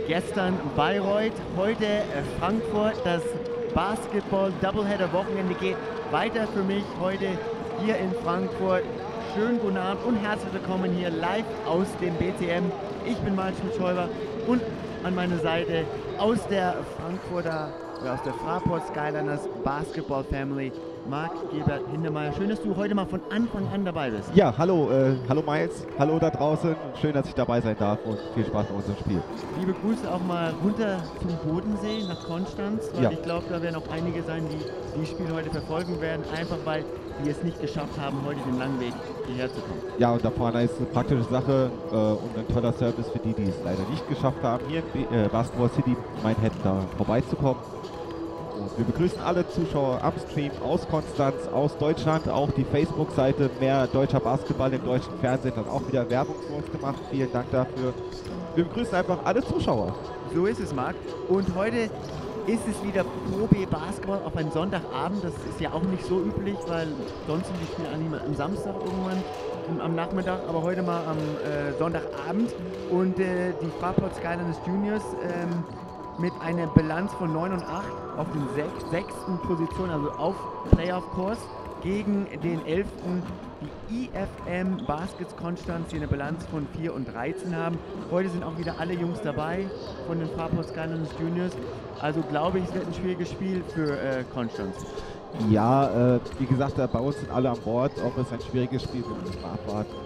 Gestern Bayreuth, heute Frankfurt. Das Basketball-Doubleheader-Wochenende geht weiter für mich heute hier in Frankfurt. Schönen guten Abend und herzlich willkommen hier live aus dem BCM. Ich bin Marc Schmidt-Schäuber und an meiner Seite aus der Frankfurter, aus der Fraport Skyliners Basketball Family, Marc Gebert Hintermeier. Schön, dass du heute mal von Anfang an dabei bist. Ja, hallo, hallo Miles, hallo da draußen. Schön, dass ich dabei sein darf und viel Spaß bei unserem Spiel. Liebe Grüße auch mal runter zum Bodensee nach Konstanz, weil ja. Ich glaube, da werden auch einige sein, die das Spiel heute verfolgen werden, einfach weil die es nicht geschafft haben, heute den langen Weg hierher zu kommen. Ja, und da vorne ist eine praktische Sache und ein toller Service für die, die es leider nicht geschafft haben, hier in Basketball City Manhattan da vorbeizukommen. Und wir begrüßen alle Zuschauer am Stream aus Konstanz, aus Deutschland, auch die Facebook-Seite Mehr deutscher Basketball im deutschen Fernsehen hat auch wieder Werbung für uns gemacht. Vielen Dank dafür. Wir begrüßen einfach alle Zuschauer. So ist es, Marc. Und heute ist es wieder Pro B Basketball auf einen Sonntagabend. Das ist ja auch nicht so üblich, weil sonst sind die Spiele eigentlich am Samstag irgendwann am Nachmittag, aber heute mal am Sonntagabend. Und die Fraport Skyliners Juniors mit einer Bilanz von 9 und 8 auf den 6. Position, also auf Playoff-Kurs, gegen den 11. die IFM Baskets Konstanz, die eine Bilanz von 4 und 13 haben. Heute sind auch wieder alle Jungs dabei von den Fraport Skyliners Juniors. Also glaube ich, es wird ein schwieriges Spiel für Konstanz. Ja, wie gesagt, bei uns sind alle an Bord. Ob es ein schwieriges Spiel wird, müssen wir abwarten.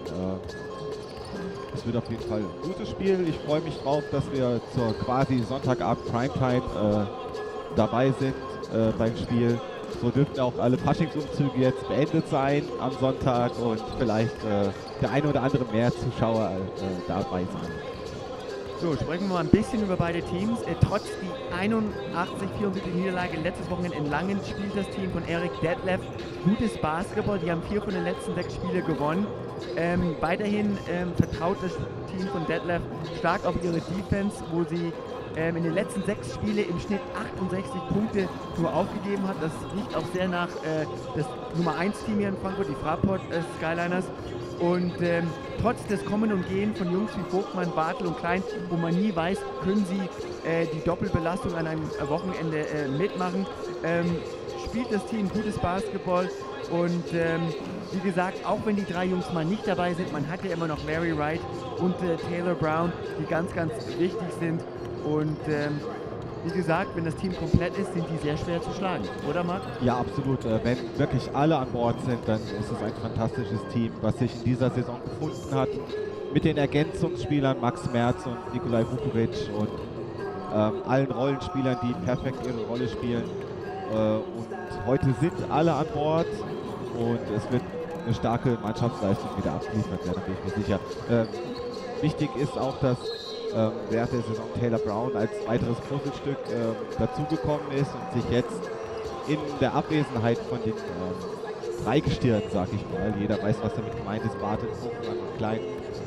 Es wird auf jeden Fall ein gutes Spiel. Ich freue mich drauf, dass wir zur quasi Sonntagabend Primetime dabei sind beim Spiel. So dürften auch alle Faschingsumzüge jetzt beendet sein am Sonntag und vielleicht der eine oder andere mehr Zuschauer dabei sein. So, sprechen wir mal ein bisschen über beide Teams. Trotz die 81-74 Niederlage letztes Wochenende in Langen spielt das Team von Eric Detlef gutes Basketball. Die haben 4 von den letzten 6 Spiele gewonnen. Weiterhin vertraut das Team von Detlef stark auf ihre Defense, wo sie in den letzten 6 Spiele im Schnitt 68 Punkte nur aufgegeben hat. Das liegt auch sehr nach das Nummer 1 Team hier in Frankfurt, die Fraport Skyliners. Und trotz des Kommen und Gehen von Jungs wie Vogtmann, Bartel und Klein, wo man nie weiß, können sie die Doppelbelastung an einem Wochenende mitmachen, spielt das Team gutes Basketball. Und wie gesagt, auch wenn die 3 Jungs mal nicht dabei sind, man hat ja immer noch Larry Wright und Taylor Brown, die ganz, ganz wichtig sind. Und wie gesagt, wenn das Team komplett ist, sind die sehr schwer zu schlagen, oder Marc? Ja, absolut. Wenn wirklich alle an Bord sind, dann ist es ein fantastisches Team, was sich in dieser Saison gefunden hat. Mit den Ergänzungsspielern Max Merz und Nikolai Vukovic und allen Rollenspielern, die perfekt ihre Rolle spielen. Und heute sind alle an Bord und es wird eine starke Mannschaftsleistung wieder abgeliefert werden, da bin ich mir sicher. Wichtig ist auch, dass während der Saison Taylor Brown als weiteres Puzzlestück dazugekommen ist und sich jetzt in der Abwesenheit von den Dreigestirn, sag ich mal, jeder weiß, was damit gemeint ist, Bartel, Vogtmann und Klein,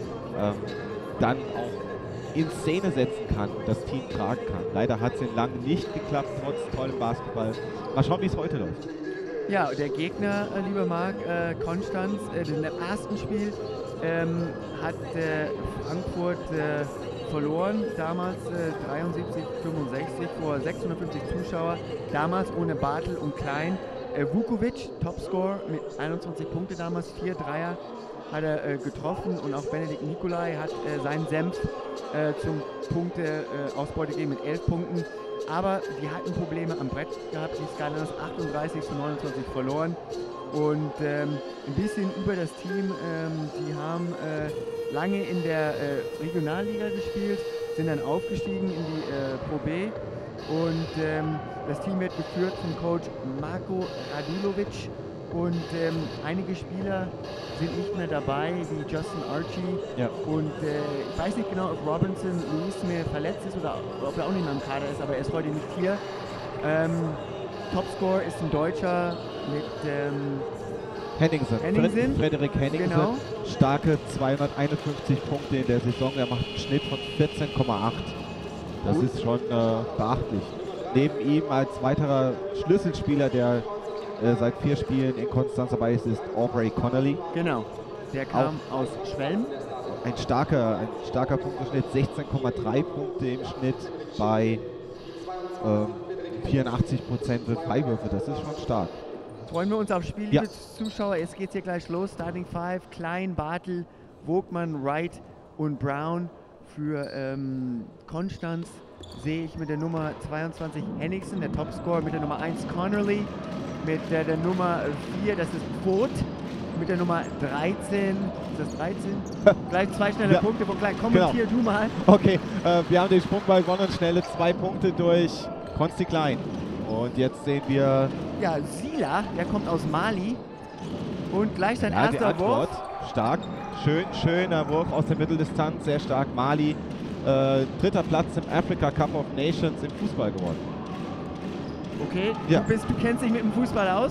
dann auch in Szene setzen kann, das Team tragen kann. Leider hat es in Langen nicht geklappt, trotz tollem Basketball. Mal schauen, wie es heute läuft. Ja, der Gegner, lieber Marc, Konstanz, in dem ersten Spiel hat Frankfurt verloren, damals 73-65 vor 650 Zuschauer, damals ohne Bartel und Klein. Vukovic, Topscorer mit 21 Punkte damals, 4 Dreier hat er getroffen und auch Benedikt Nikolai hat seinen Senf zum Punkteausbeute gegeben mit 11 Punkten. Aber die hatten Probleme am Brett gehabt, die Skyliners 38-29 verloren. Und ein bisschen über das Team, die haben lange in der Regionalliga gespielt, sind dann aufgestiegen in die Pro B und das Team wird geführt von Coach Marko Radulovic und einige Spieler sind nicht mehr dabei, wie Justin Archie und ich weiß nicht genau, ob Robinson Luis mehr verletzt ist oder ob er auch nicht mehr im Kader ist, aber er ist heute nicht hier. Topscorer ist ein Deutscher mit Henningsen. Frederik Henningsen, genau. Starke 251 Punkte in der Saison, er macht einen Schnitt von 14,8. Das ist schon beachtlich. Neben ihm als weiterer Schlüsselspieler, der seit 4 Spielen in Konstanz dabei ist, ist Aubrey Connolly. Genau, der kam aus Schwelm. ein starker Punkteschnitt, 16,3 Punkte im Schnitt bei 84% Freiwürfe. Das ist schon stark. Freuen wir uns aufs Spiel, liebe Zuschauer. Es geht hier gleich los. Starting Five, Klein, Bartel, Vogtmann, Wright und Brown. Für Konstanz sehe ich mit der Nummer 22 Henningsen, der Topscorer, mit der Nummer 1 Connerly, mit der Nummer 4, das ist Vogt, mit der Nummer 13, ist das 13? Gleich 2 schnelle Punkte von Klein. Kommentier du mal. Okay, wir haben den Sprungball gewonnen, schnelle 2 Punkte durch Konsti Klein. Und jetzt sehen wir... Ja, Sila, der kommt aus Mali. Und gleich sein erster Wurf. Stark, schöner Wurf aus der Mitteldistanz, sehr stark. Mali, 3. Platz im Africa Cup of Nations im Fußball geworden. Okay, du kennst dich mit dem Fußball aus.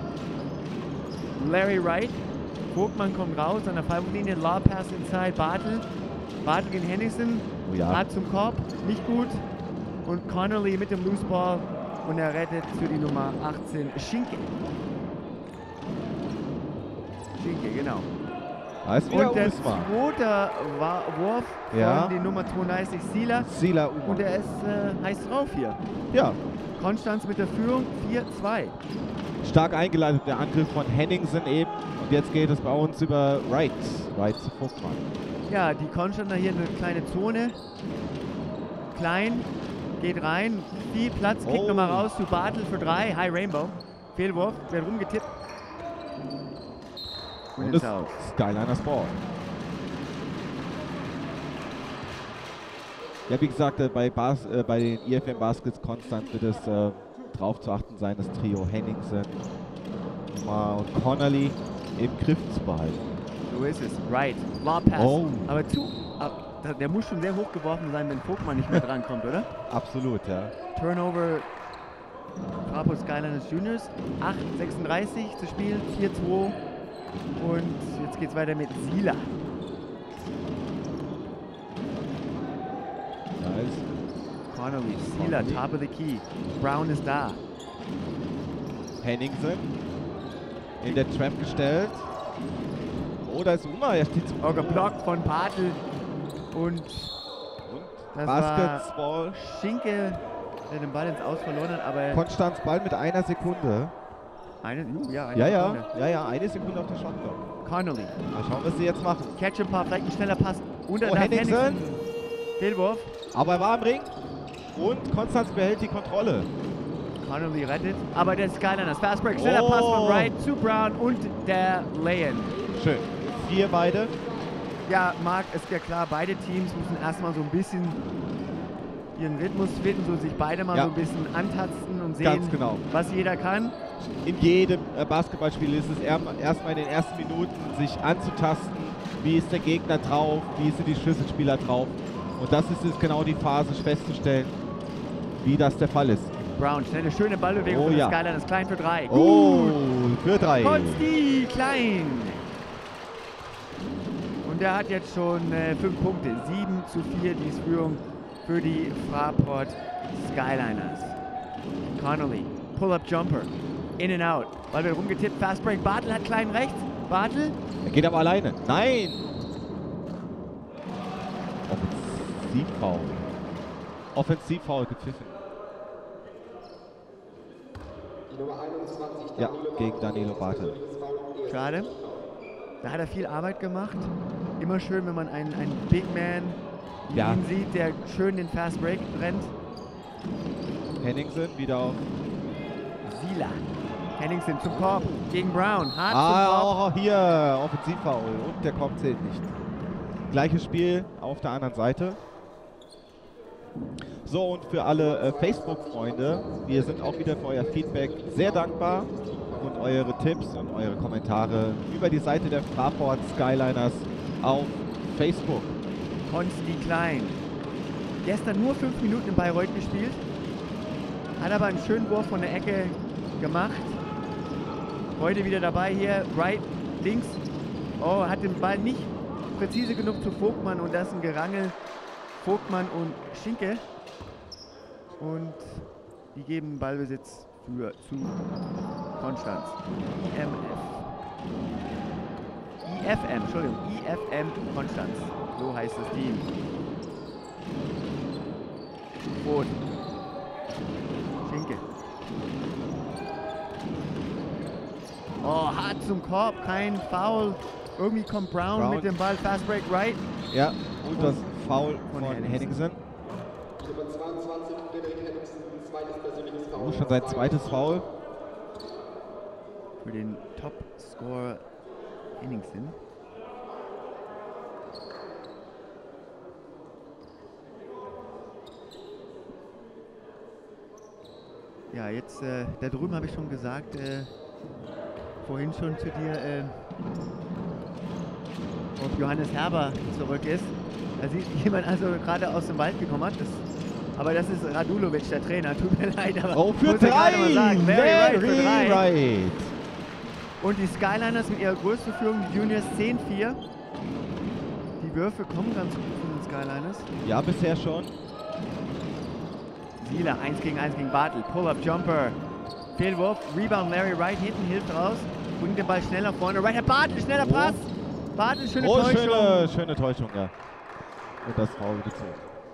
Larry Wright, Vogtmann kommt raus an der Freiwurflinie, Law Pass inside, Bartel gegen Henningsen, hart zum Korb, nicht gut. Und Connerly mit dem Loose Ball und er rettet für die Nummer 18 Schinke. Genau. Und der zweite Wurf von die Nummer 32 Sila. Und er ist heiß drauf hier. Ja. Konstanz mit der Führung 4-2. Stark eingeleitet der Angriff von Henningsen eben. Und jetzt geht es bei uns über Wright zu Vogtmann. Ja, die Konstanzer hier eine kleine Zone. Klein, geht rein. Viel Platz, kickt nochmal raus zu Bartel für 3. High Rainbow. Fehlwurf, wird rumgetippt. Und ist Skyliners Ball. Ja, wie gesagt, bei den IFM Baskets Konstanz wird es drauf zu achten sein, das Trio Henningsen und Connerly im Griff zu behalten. So ist es. Right. Law Pass. Aber der muss schon sehr hoch geworfen sein, wenn Vogtmann nicht mehr drankommt, oder? Absolut, ja. Turnover Fraport Skyliners Juniors. 8:36 zu spielen, 4-2. Und jetzt geht es weiter mit Sila. Nice. Connerly, Sila, top of the key. Brown ist da. Henningsen in der Trap gestellt. Oh, da ist Uma. Er steht geblockt von Bartel. Und das Basketball. War Schinke, der den Ball ins Aus verloren hat. Aber Konstanz Ball mit 1 Sekunde. Eine Sekunde. Eine Sekunde auf der Shotclock. Connerly. Mal schauen, was sie jetzt machen. Catch and Puff, vielleicht ein schneller Pass. Henningsen. Fehlwurf. Aber er war im Ring. Und Konstanz behält die Kontrolle. Connerly rettet. Aber der Skyliners. Fast Break. Schneller Pass von Wright zu Brown und der Lay-In. Schön. 4 beide. Ja, Marc, ist ja klar, beide Teams müssen erstmal so ein bisschen ihren Rhythmus finden, so sich beide mal so ein bisschen antasten und sehen, was jeder kann. In jedem Basketballspiel ist es erstmal in den ersten Minuten, sich anzutasten, wie ist der Gegner drauf, wie sind die Schlüsselspieler drauf. Und das ist jetzt genau die Phase, festzustellen, wie das der Fall ist. Brown, schnelle, schöne Ballbewegung von Skyliners, Klein für 3. Für 3. Konsti, Klein. Und der hat jetzt schon 5 Punkte. 7-4, die ist Führung für die Fraport Skyliners. Connerly, Pull-Up Jumper, in and out. Ball wird rumgetippt, Fast Break. Bartel hat Klein rechts. Bartel. Er geht aber alleine. Nein! Offensivfoul gepfiffen. Ja, gegen Danilo Bartel. Schade. Da hat er viel Arbeit gemacht. Immer schön, wenn man einen Big Man ihn sieht, der schön den Fast Break rennt. Henningsen wieder auf Sila. Henningsen zum Korb gegen Brown. Hart zum Korb. Auch hier Offensivfoul und der Korb zählt nicht. Gleiches Spiel auf der anderen Seite. So, und für alle Facebook-Freunde, wir sind auch wieder für euer Feedback sehr dankbar und eure Tipps und eure Kommentare über die Seite der Fraport Skyliners auf Facebook. Konsti Klein. Gestern nur 5 Minuten in Bayreuth gespielt, hat aber einen schönen Wurf von der Ecke gemacht. Heute wieder dabei hier, right, links. Hat den Ball nicht präzise genug zu Vogtmann und das ist ein Gerangel. Vogtmann und Schinke. Und die geben Ballbesitz zu Konstanz. IFM, Entschuldigung, IFM Konstanz. So heißt das Team. Rot. Schinke. Oh, hart zum Korb, kein Foul. Irgendwie kommt Brown mit dem Ball, Fast Break right. Ja, und das Foul von Henningsen. Nummer 22, Frederik Henningsen, zweites persönliches Foul. Schon sein zweites Foul. Für den Top-Scorer Henningsen. Ja, jetzt, da drüben habe ich schon gesagt, vorhin schon zu dir, ob Johannes Herber zurück ist. Da sieht jemand also gerade aus dem Wald gekommen hat. Aber das ist Radulovic, der Trainer. Tut mir leid, aber oh, für muss ich gerade 3! mal sagen. Very Very right. right. Und die Skyliners mit ihrer größten Führung, die Juniors 10-4. Die Würfe kommen ganz gut von den Skyliners. Ja, bisher schon. Sieler, 1 gegen 1 gegen Bartel. Pull-up Jumper. Fehlwurf. Rebound Larry Wright hinten, hilft raus. Bringt den Ball schneller vorne. Right, Bartel, schneller Pass. Bartel, schöne Täuschung. Schöne Täuschung, ja. Und das Foul gezogen.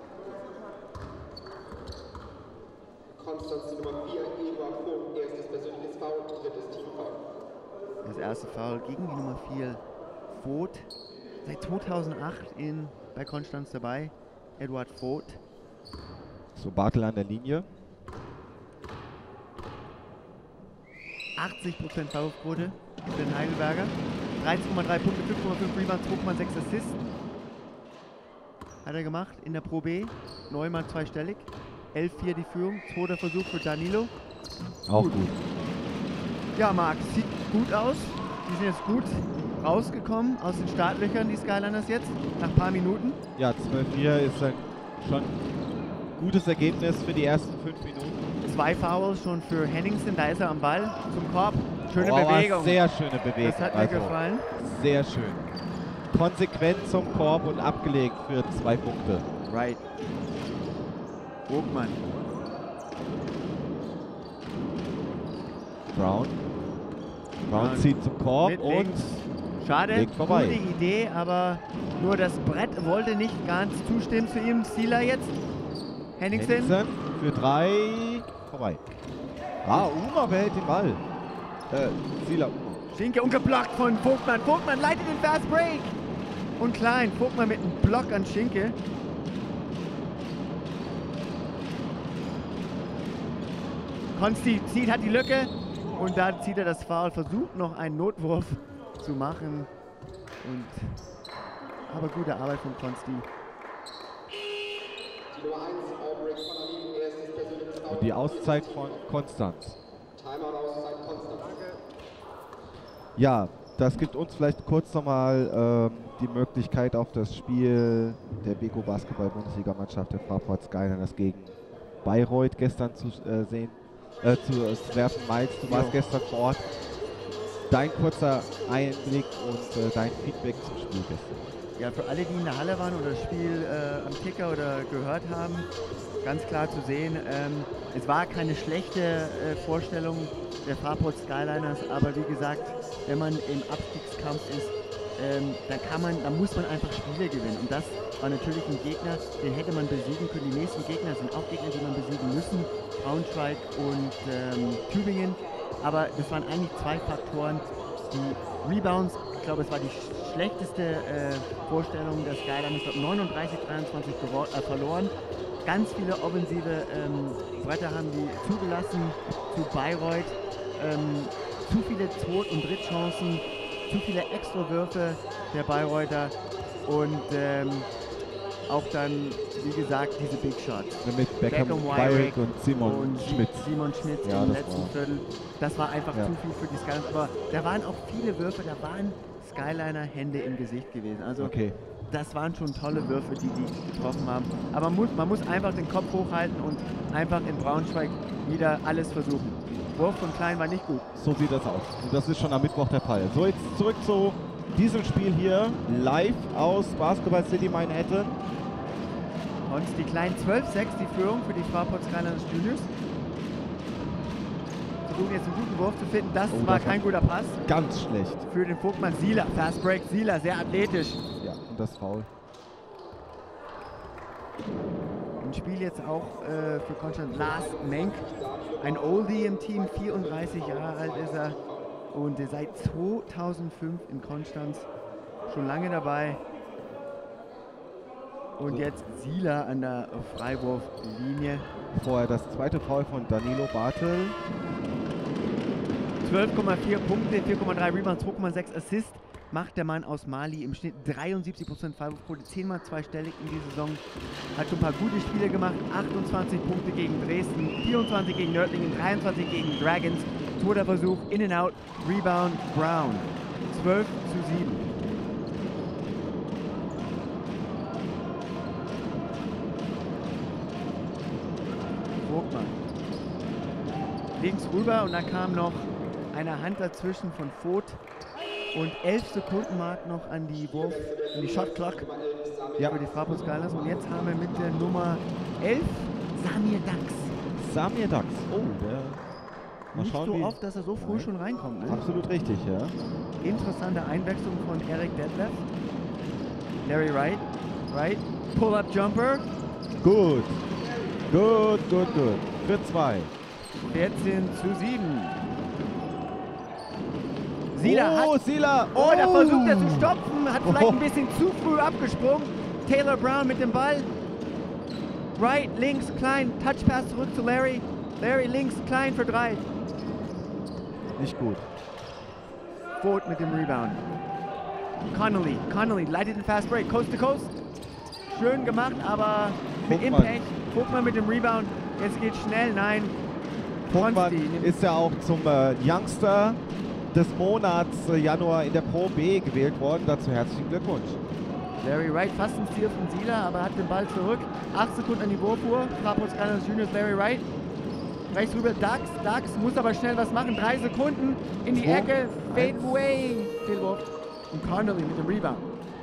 Konstanz die Nummer 4, Eduard Vogt, erstes persönliches Foul, drittes Teamfoul. Das erste Foul gegen die Nummer 4, Vogt. Seit 2008 bei Konstanz dabei. Eduard Vogt. So, Bartel an der Linie. 80% Foulquote für den Heidelberger. 13,3 Punkte, 5,5 Rebounds, 2,6 Assists. Hat er gemacht in der Pro B. Neumann zweistellig. 11-4 die Führung. Zweiter Versuch für Danilo. Auch gut. Ja, Marc, sieht gut aus. Die sind jetzt gut rausgekommen aus den Startlöchern, die Skyliners jetzt, nach ein paar Minuten. Ja, 12-4 ist ein schon gutes Ergebnis für die ersten 5 Minuten. 2 Fouls schon für Henningsen, da ist er am Ball zum Korb. Schöne Oh, Bewegung. Sehr schöne Bewegung. Das hat mir gefallen. Sehr schön. Konsequent zum Korb und abgelegt für 2 Punkte. Right. Vogtmann. Brown zieht zum Korb Mit und links. Schade, legt vorbei. gute Idee, aber nur das Brett wollte nicht ganz zustimmen zu ihm. Zieler jetzt. Henningsen. Für 3 vorbei. Uma behält den Ball. Zieler. Schinke ungeblockt von Vogtmann. Vogtmann leitet den Fast Break. Und Klein. Vogtmann mit einem Block an Schinke. Konsti hat die Lücke und da zieht er das Foul, versucht noch einen Notwurf zu machen. Aber gute Arbeit von Konsti. Die Nummer 1, Aubrey Connolly, erstes persönliches Foul. Und die Auszeit von Konstanz. Timeout-Auszeit Konstanz. Ja, das gibt uns vielleicht kurz nochmal die Möglichkeit, auf das Spiel der Beko Basketball-Bundesliga-Mannschaft der Fraport Skyliners gegen Bayreuth gestern zu sehen. Zu werfen. Miles, du warst gestern vor Ort. Dein kurzer Einblick und dein Feedback zum Spiel gestern. Ja, für alle, die in der Halle waren oder das Spiel am Kicker oder gehört haben, ganz klar zu sehen, es war keine schlechte Vorstellung der Fraport Skyliners, aber wie gesagt, wenn man im Abstiegskampf ist, dann muss man einfach Spiele gewinnen. Und das war natürlich ein Gegner, den hätte man besiegen können. Die nächsten Gegner sind auch Gegner, die man besiegen müssen. Braunschweig und Tübingen. Aber das waren eigentlich 2 Faktoren. Die Rebounds, ich glaube, es war die schlechteste Vorstellung der Skyliners. 39-23 verloren. Ganz viele offensive Bretter haben die zugelassen zu Bayreuth. Zu viele Zweit- und Drittchancen. Zu viele Extrawürfe der Bayreuther und auch dann, wie gesagt, diese Big Shots. Mit Beckham Wyrick und Simon Schmitz. Simon Schmitz Ja, im das letzten war- Viertel. Das war einfach zu viel für die Skyliners. Aber da waren auch viele Würfe, da waren Skyliner-Hände im Gesicht gewesen. Also Okay. das waren schon tolle Würfe, die getroffen haben. Aber man muss einfach den Kopf hochhalten und einfach in Braunschweig wieder alles versuchen. Wurf von Klein war nicht gut. So sieht das aus. Und das ist schon am Mittwoch der Fall. So, jetzt zurück zu diesem Spiel hier. Live aus Basketball City Manhattan. Und die Kleinen 12-6 die Führung für die Fraport Skyliners Juniors. versuchen jetzt einen guten Wurf zu finden. Das Oh, war das kein war guter Pass Ganz schlecht. für den Vogtmann. Sieler, Fast Break, Sieler, sehr athletisch. Ja, und das Foul. Im Spiel jetzt auch für Konstanz Lars Menk, ein Oldie im Team, 34 Jahre alt ist er und seit 2005 in Konstanz, schon lange dabei. Und jetzt Sieler an der Freiwurflinie. Vorher das zweite Foul von Danilo Bartel. 12,4 Punkte, 4,3 Rebounds, 2,6 Assists macht der Mann aus Mali im Schnitt 73% Freiwurfquote, 10-mal zweistellig in dieser Saison. Hat schon ein paar gute Spiele gemacht, 28 Punkte gegen Dresden, 24 gegen Nördlingen, 23 gegen Dragons. Toter Versuch, in and out, Rebound, Brown. 12:7. Vogtmann. Links rüber und da kam noch eine Hand dazwischen von Vogt. Und 11 Sekunden Mark noch an die Shot Clock für die Fraport Skyliners. Und jetzt haben wir mit der Nummer 11 Samir Dax. Samir Dax. Oh, der... Mal Nicht schauen, so wie... oft, dass er so früh schon reinkommt. Ne? Absolut richtig, ja. Interessante Einwechslung von Eric Detlef. Larry Wright. Wright. Pull-up Jumper. Gut. Gut. Für 2. 14:7. Sieler hat... Sieler! Oh, da versucht er zu stopfen. Hat vielleicht ein bisschen zu früh abgesprungen. Taylor Brown mit dem Ball. Right, links, klein. Touchpass zurück zu Larry. Larry links, klein für 3. Nicht gut. Vogt mit dem Rebound. Connolly leitet den Fast Break. Coast to Coast. Schön gemacht, aber mit Vogtmann. Impact. Vogtmann mit dem Rebound. Jetzt geht schnell. Nein. Vogtmann Bronski ist ja auch zum Youngster des Monats Januar in der Pro B gewählt worden. Dazu herzlichen Glückwunsch. Larry Wright, fast ein Steal von Sieler, aber hat den Ball zurück. 8 Sekunden an die Wurfuhr. Fraport Skyliners Juniors Larry Wright. Rechts rüber Dax muss aber schnell was machen. 3 Sekunden in die Ecke. Fade away. Fehlwurf. Und Connolly mit dem Rebound.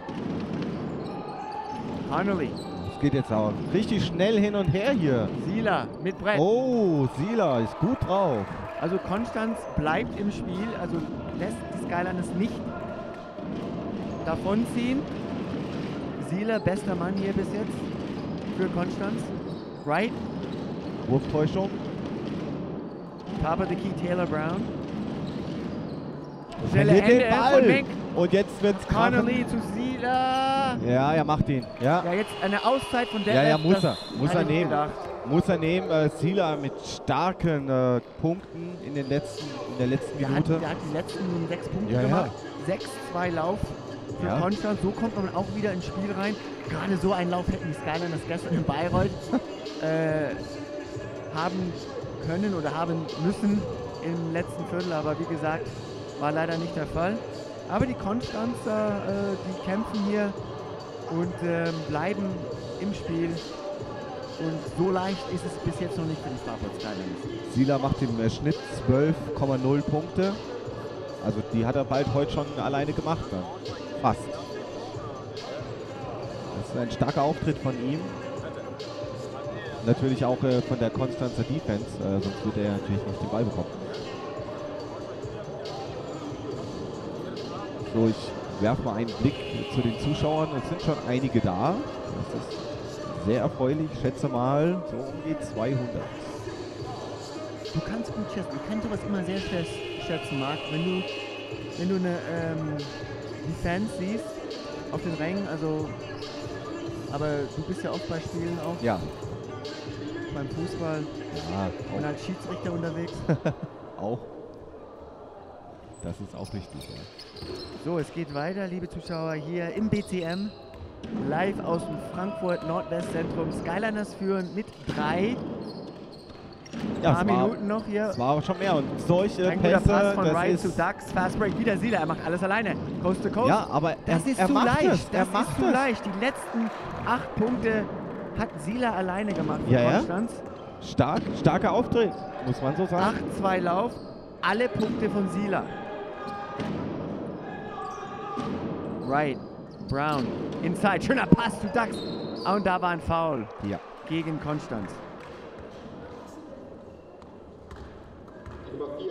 Connolly. Es geht jetzt auch richtig schnell hin und her hier. Sieler mit Brett. Oh, Sieler ist gut drauf. Also Konstanz bleibt im Spiel, also lässt die Skyliners nicht davonziehen. Sieler, bester Mann hier bis jetzt für Konstanz. Wright. Wurftäuschung. Top of the key, Taylor Brown. Schnelle Verliert Hände den von Ball. Menk. Und jetzt wird's Connolly zu Sieler. Ja, er macht ihn. Ja, Ja, jetzt eine Auszeit von der. ja, muss er. Muss er nehmen. Gedacht. Muss er nehmen. Sieler mit starken Punkten in der letzten Minute. Der hat die letzten 6 Punkte Ja, ja. gemacht. 6-2 Lauf für Ja. Konstanz. So kommt man auch wieder ins Spiel rein. Gerade so einen Lauf hätten die Skyliners gestern in Bayreuth haben können oder haben müssen im letzten Viertel. Aber wie gesagt, war leider nicht der Fall. Aber die Konstanzer, die kämpfen hier und bleiben im Spiel. Und so leicht ist es bis jetzt noch nicht für die Fraport Skyliners. Sieler macht im Schnitt 12,0 Punkte. Also die hat er bald heute schon alleine gemacht. Dann. Fast. Das ist ein starker Auftritt von ihm. Natürlich auch von der Konstanzer Defense, sonst würde er natürlich nicht den Ball bekommen. So, ich werfe mal einen Blick zu den Zuschauern. Es sind schon einige da. Das ist sehr erfreulich. Ich schätze mal so um die 200. Du kannst gut schätzen. Ich kann sowas immer sehr schätzen, Marc. Wenn du eine die Fans siehst auf den Rängen, also aber du bist ja oft bei Spielen auch Ja. beim Fußball Ja, und als Schiedsrichter unterwegs. auch. Das ist auch richtig. Ja. So, es geht weiter, liebe Zuschauer, hier im BCM. Live aus dem Frankfurt Nordwestzentrum. Skyliners führen mit 3. Ja, Paar Minuten noch hier. Es war aber schon mehr. Und solche Ein guter Pässe, Pass von das Wright ist... zu Dax. Fast Break, wieder Sieler. Er macht alles alleine. Coast to Coast. Ja, aber Das ist er zu macht leicht. es. Er Das macht ist zu es. leicht. Die letzten 8 Punkte hat Sieler alleine gemacht für Ja, ja. Konstanz. Starker Auftritt, muss man so sagen. 8-2 Lauf. Alle Punkte von Sieler. Wright. Brown. Inside. Schöner Pass zu Dax. Und da war ein Foul Ja. gegen Konstanz. Nummer 4,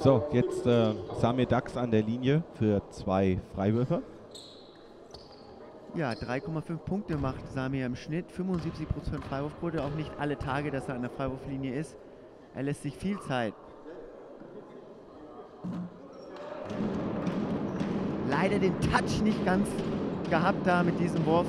So, jetzt Samir Dax an der Linie für 2 Freiwürfe. Ja, 3,5 Punkte macht Samir im Schnitt, 75% Freiwurfquote, auch nicht alle Tage, dass er an der Freiwurflinie ist. Er lässt sich viel Zeit. Leider den Touch nicht ganz gehabt da mit diesem Wurf.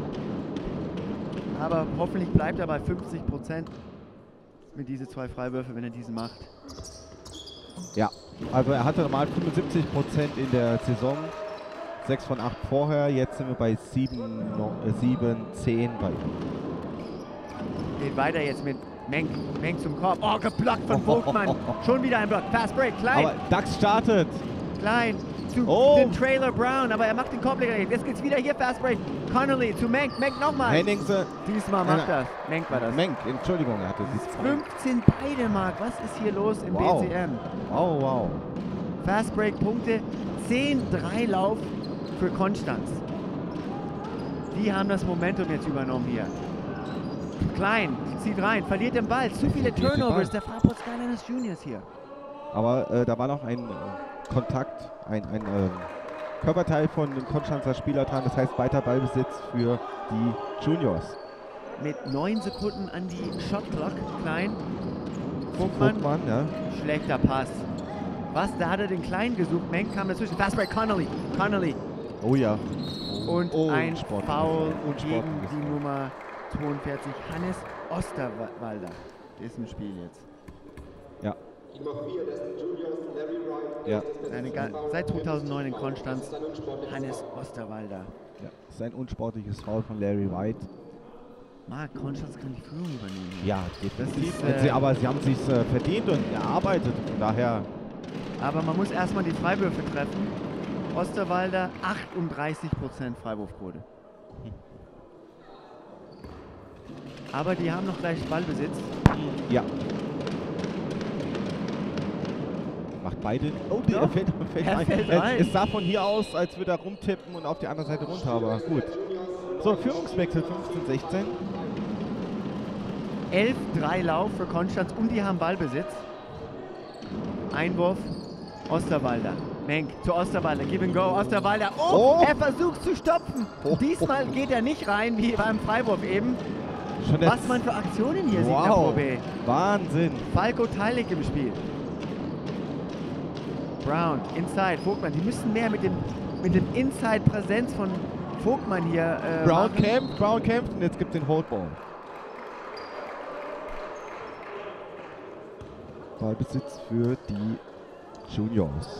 Aber hoffentlich bleibt er bei 50% mit diesen 2 Freiwürfe, wenn er diesen macht. Ja, also er hatte normal 75% in der Saison, 6 von 8 vorher, jetzt sind wir bei 7, 10 bei ihm. Geht weiter jetzt mit Menk. Menk zum Korb. Oh, geblockt von Vogtmann. Schon wieder ein Block. Fast Break. Klein. Aber Dax startet. Klein zu den Taylor Brown. Aber er macht den Korbleger. Jetzt geht's wieder hier. Fast Break. Connolly zu Menk. Menk nochmal. Henningse. Diesmal macht das. Menk war das. Menk, Entschuldigung, er hatte sie 15 beide, Marc. Was ist hier los im BCM? Wow, wow. Fast Break Punkte. 10-3 Lauf für Konstanz. Die haben das Momentum jetzt übernommen hier. Klein, zieht rein, verliert den Ball. Zu viele Turnovers der Fraport Skyliners Juniors hier. Aber da war noch ein Kontakt, ein Körperteil von dem Konstanzer Spieler dran. Das heißt weiter Ballbesitz für die Juniors. Mit 9 Sekunden an die Shotclock. Klein. Vogtmann, ja. Schlechter Pass. Was? Da hat er den Kleinen gesucht. Menk kam dazwischen. Fast Break Connolly. Connolly. Oh ja. Und ein Foul gegen Unsportliches die Nummer 42, Hannes Osterwalder, ist im Spiel jetzt. Ja. Die Nummer 4, das sind Juniors, Larry Wright. Ja. Seit 2009 in Konstanz, Hannes Osterwalder. Ja, das ist ein unsportliches Foul von Larry White. Marc, Konstanz kann die Führung übernehmen. Ja, definitiv. Das ist, aber sie haben es sich verdient und erarbeitet. Von daher. Aber man muss erstmal die Freiwürfe treffen. Osterwalder 38% Freiwurfquote. Aber die haben noch gleich Ballbesitz. Ja. Macht beide. Oh, Ja. er fällt rein. Es sah von hier aus, als würde er rumtippen und auf die andere Seite runter, aber gut. So, Führungswechsel 15-16. 11-3 Lauf für Konstanz und die haben Ballbesitz. Einwurf, Osterwalder. Menk zu Osterwalder, give and go, Osterwalder. Oh, er versucht zu stopfen. Diesmal geht er nicht rein, wie beim Freiwurf eben. Was man für Aktionen hier sieht, der VB. Wahnsinn. Falco Teilig im Spiel. Brown, Inside, Vogtmann. Die müssen mehr mit dem Inside-Präsenz von Vogtmann hier Brown kämpft und jetzt gibt den Holdball. Ballbesitz für die Juniors.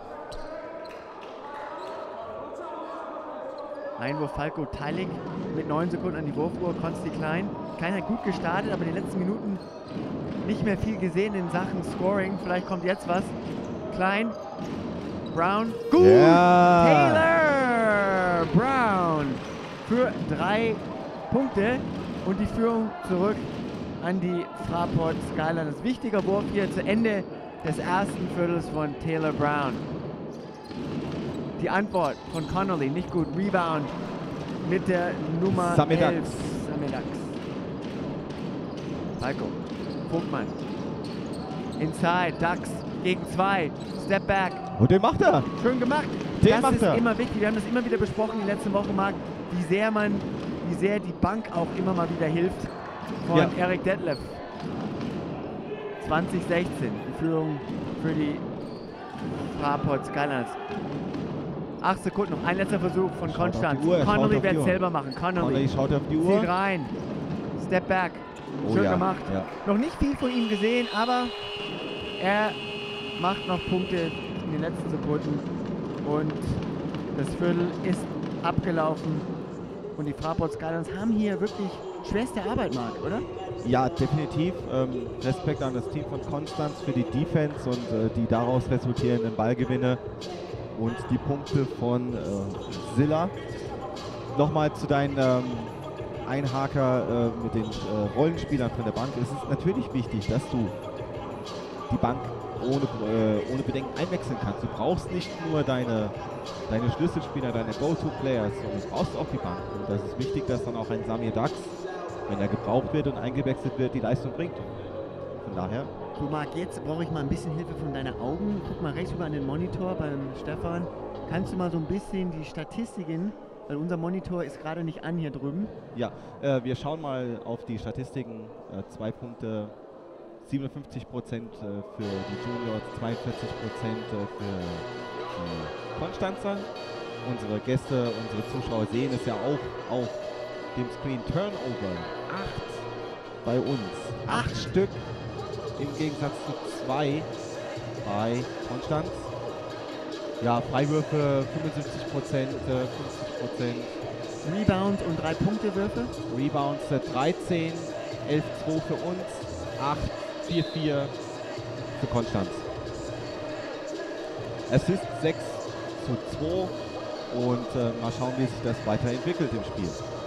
Einwurf Falco Teilig mit 9 Sekunden an die Wurfuhr. Konsti Klein. Klein hat gut gestartet, aber in den letzten Minuten nicht mehr viel gesehen in Sachen Scoring. Vielleicht kommt jetzt was. Klein. Brown. Gut! Ja. Taylor Brown für 3 Punkte und die Führung zurück an die Fraport Skyliners. Wichtiger Wurf hier zu Ende des ersten Viertels von Taylor Brown. Die Antwort von Connolly, nicht gut. Rebound mit der Nummer 11. Samir Dax. Falco. Vogtmann. Inside. Dax gegen 2. Step back. Und den macht er. Schön gemacht. Das ist immer wichtig. Wir haben das immer wieder besprochen die letzten Wochen, Marc, wie sehr die Bank auch immer mal wieder hilft von Eric Detlef. 2016. Die Führung für die Fraport Skyliners. 8 Sekunden noch. Ein letzter Versuch von Konstanz. Connolly wird es selber machen. Connolly schaut auf die Uhr. Zieht rein. Step back. Schön gemacht. Ja. Noch nicht viel von ihm gesehen, aber er macht noch Punkte in den letzten Sekunden. Und das Viertel ist abgelaufen. Und die Fraport Skyliners haben hier wirklich schwerste Arbeit, Marc, oder? Ja, definitiv. Respekt an das Team von Konstanz für die Defense und die daraus resultierenden Ballgewinne. Und die Punkte von Silla. Nochmal zu deinen Einhaker mit den Rollenspielern von der Bank. Es ist natürlich wichtig, dass du die Bank ohne Bedenken einwechseln kannst. Du brauchst nicht nur deine Schlüsselspieler, deine Go-To-Players, sondern du brauchst auch die Bank. Und das ist wichtig, dass dann auch ein Samir Dax, wenn er gebraucht wird und eingewechselt wird, die Leistung bringt. Von daher So Marc, jetzt brauche ich mal ein bisschen Hilfe von deinen Augen. Guck mal rechts rüber an den Monitor beim Stefan. Kannst du mal so ein bisschen die Statistiken, weil unser Monitor ist gerade nicht an hier drüben. Ja, wir schauen mal auf die Statistiken. 2 Punkte, 57% für die Juniors, 42% für die Konstanzer. Unsere Gäste, unsere Zuschauer sehen es ja auch auf dem Screen. Turnover 8 bei uns. 8 Stück im Gegensatz zu 2 bei Konstanz. Ja, Freiwürfe 75%, 50%. Rebounds und 3-Punkte-Würfe. Rebounds 13, 11-2 für uns, 8, 4-4 für Konstanz. Assist 6:2 und mal schauen, wie sich das weiterentwickelt im Spiel.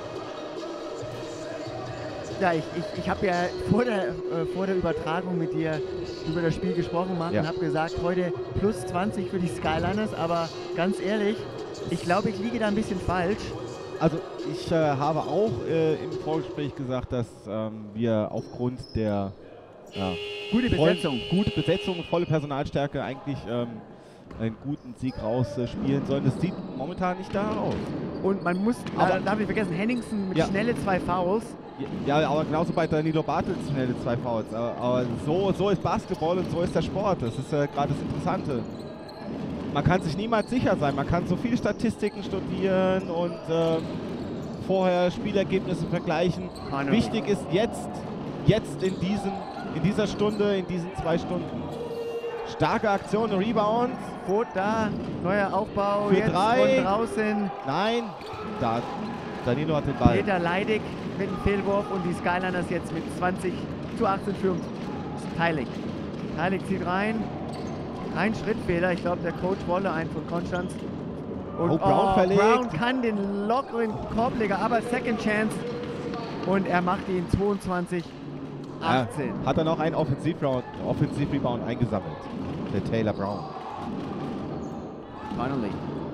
Ja, ich habe ja vor der Übertragung mit dir über das Spiel gesprochen, Marc, und habe gesagt, heute plus 20 für die Skyliners, aber ganz ehrlich, ich glaube, ich liege da ein bisschen falsch. Also ich habe auch im Vorgespräch gesagt, dass wir aufgrund der gute Besetzung, volle Personalstärke eigentlich einen guten Sieg rausspielen sollen. Das sieht momentan nicht danach aus. Und man muss, darf ich vergessen, Henningsen mit schnelle 2 Fouls. Ja, aber genauso bei Danilo Bartels schnelle 2 Fouls. Aber so ist Basketball und so ist der Sport. Das ist gerade das Interessante. Man kann sich niemals sicher sein. Man kann so viele Statistiken studieren und vorher Spielergebnisse vergleichen. Wichtig ist jetzt in dieser Stunde, in diesen 2 Stunden. Starke Aktion, Rebound. Vogt da, neuer Aufbau, für jetzt 3. von draußen. Nein, da Danilo hat den Ball. Peter Leidig mit dem Fehlwurf und die Skyliners jetzt mit 20:18 führen. Teilig zieht rein. Kein Schrittfehler, ich glaube der Coach wolle einen von Konstanz. Und Brown verlegt. Brown kann den lockeren Korbleger, aber Second Chance. Und er macht ihn 22:18. Hat er noch einen Offensiv-Rebound eingesammelt, der Taylor Brown. Finally.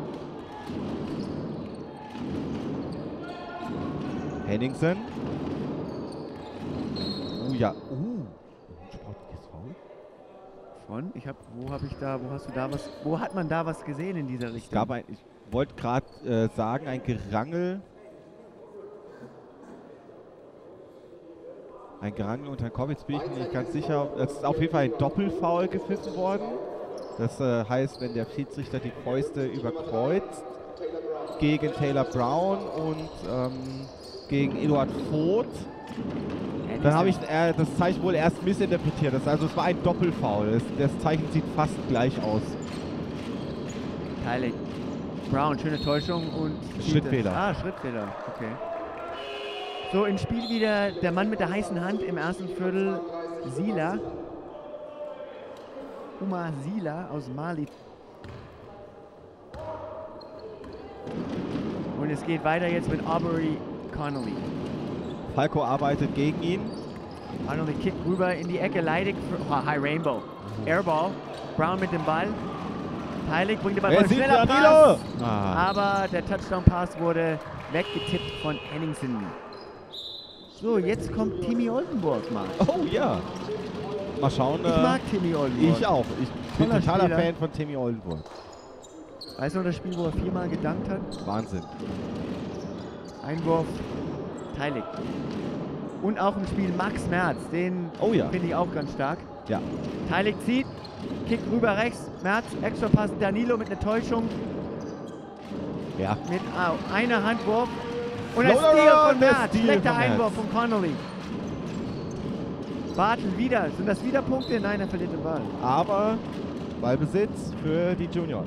Henningsen. Ja. Von? Wo hat man da was gesehen in dieser Richtung? Ich wollte gerade sagen, ein Gerangel. Ein Gerangel unter den Korb. Jetzt bin ich mir nicht ganz sicher. Es ist auf jeden Fall ein Doppelfoul gepfiffen worden. Das heißt, wenn der Schiedsrichter die Fäuste überkreuzt gegen Taylor Brown und gegen Eduard Vogt, dann habe ich das Zeichen wohl erst missinterpretiert. Also es war ein Doppelfoul. Das Zeichen sieht fast gleich aus. Teilig. Brown, schöne Täuschung und Schrittfehler. Schrittfehler, okay. So, ins Spiel wieder der Mann mit der heißen Hand im ersten Viertel, Sila. Umar Sila aus Mali. Und es geht weiter jetzt mit Aubrey Connolly. Falco arbeitet gegen ihn. Connolly kickt rüber in die Ecke, Leidig für High Rainbow. Airball, Brown mit dem Ball. Teilig bringt den Ball von schneller Pass. Aber der Touchdown-Pass wurde weggetippt von Henningsen. So, jetzt kommt Timmy Oldenburg, Mann. Oh ja. Mal schauen. Ich mag Timmy Oldenburg. Ich auch. Ich bin totaler Spieler. Fan von Timmy Oldenburg. Weißt du noch das Spiel, wo er 4-mal gedankt hat? Wahnsinn. Einwurf, Teilig. Und auch im Spiel Max Merz, den finde ich auch ganz stark. Ja. Teilig zieht, kickt rüber rechts, Merz, extra Pass, Danilo mit einer Täuschung. Ja. Mit einer Handwurf. Und ein Steal von Merz, schlechter Einwurf von Connolly. Bartel wieder, sind das wieder Punkte? Nein, er verliert den Ball. Aber Ballbesitz für die Juniors.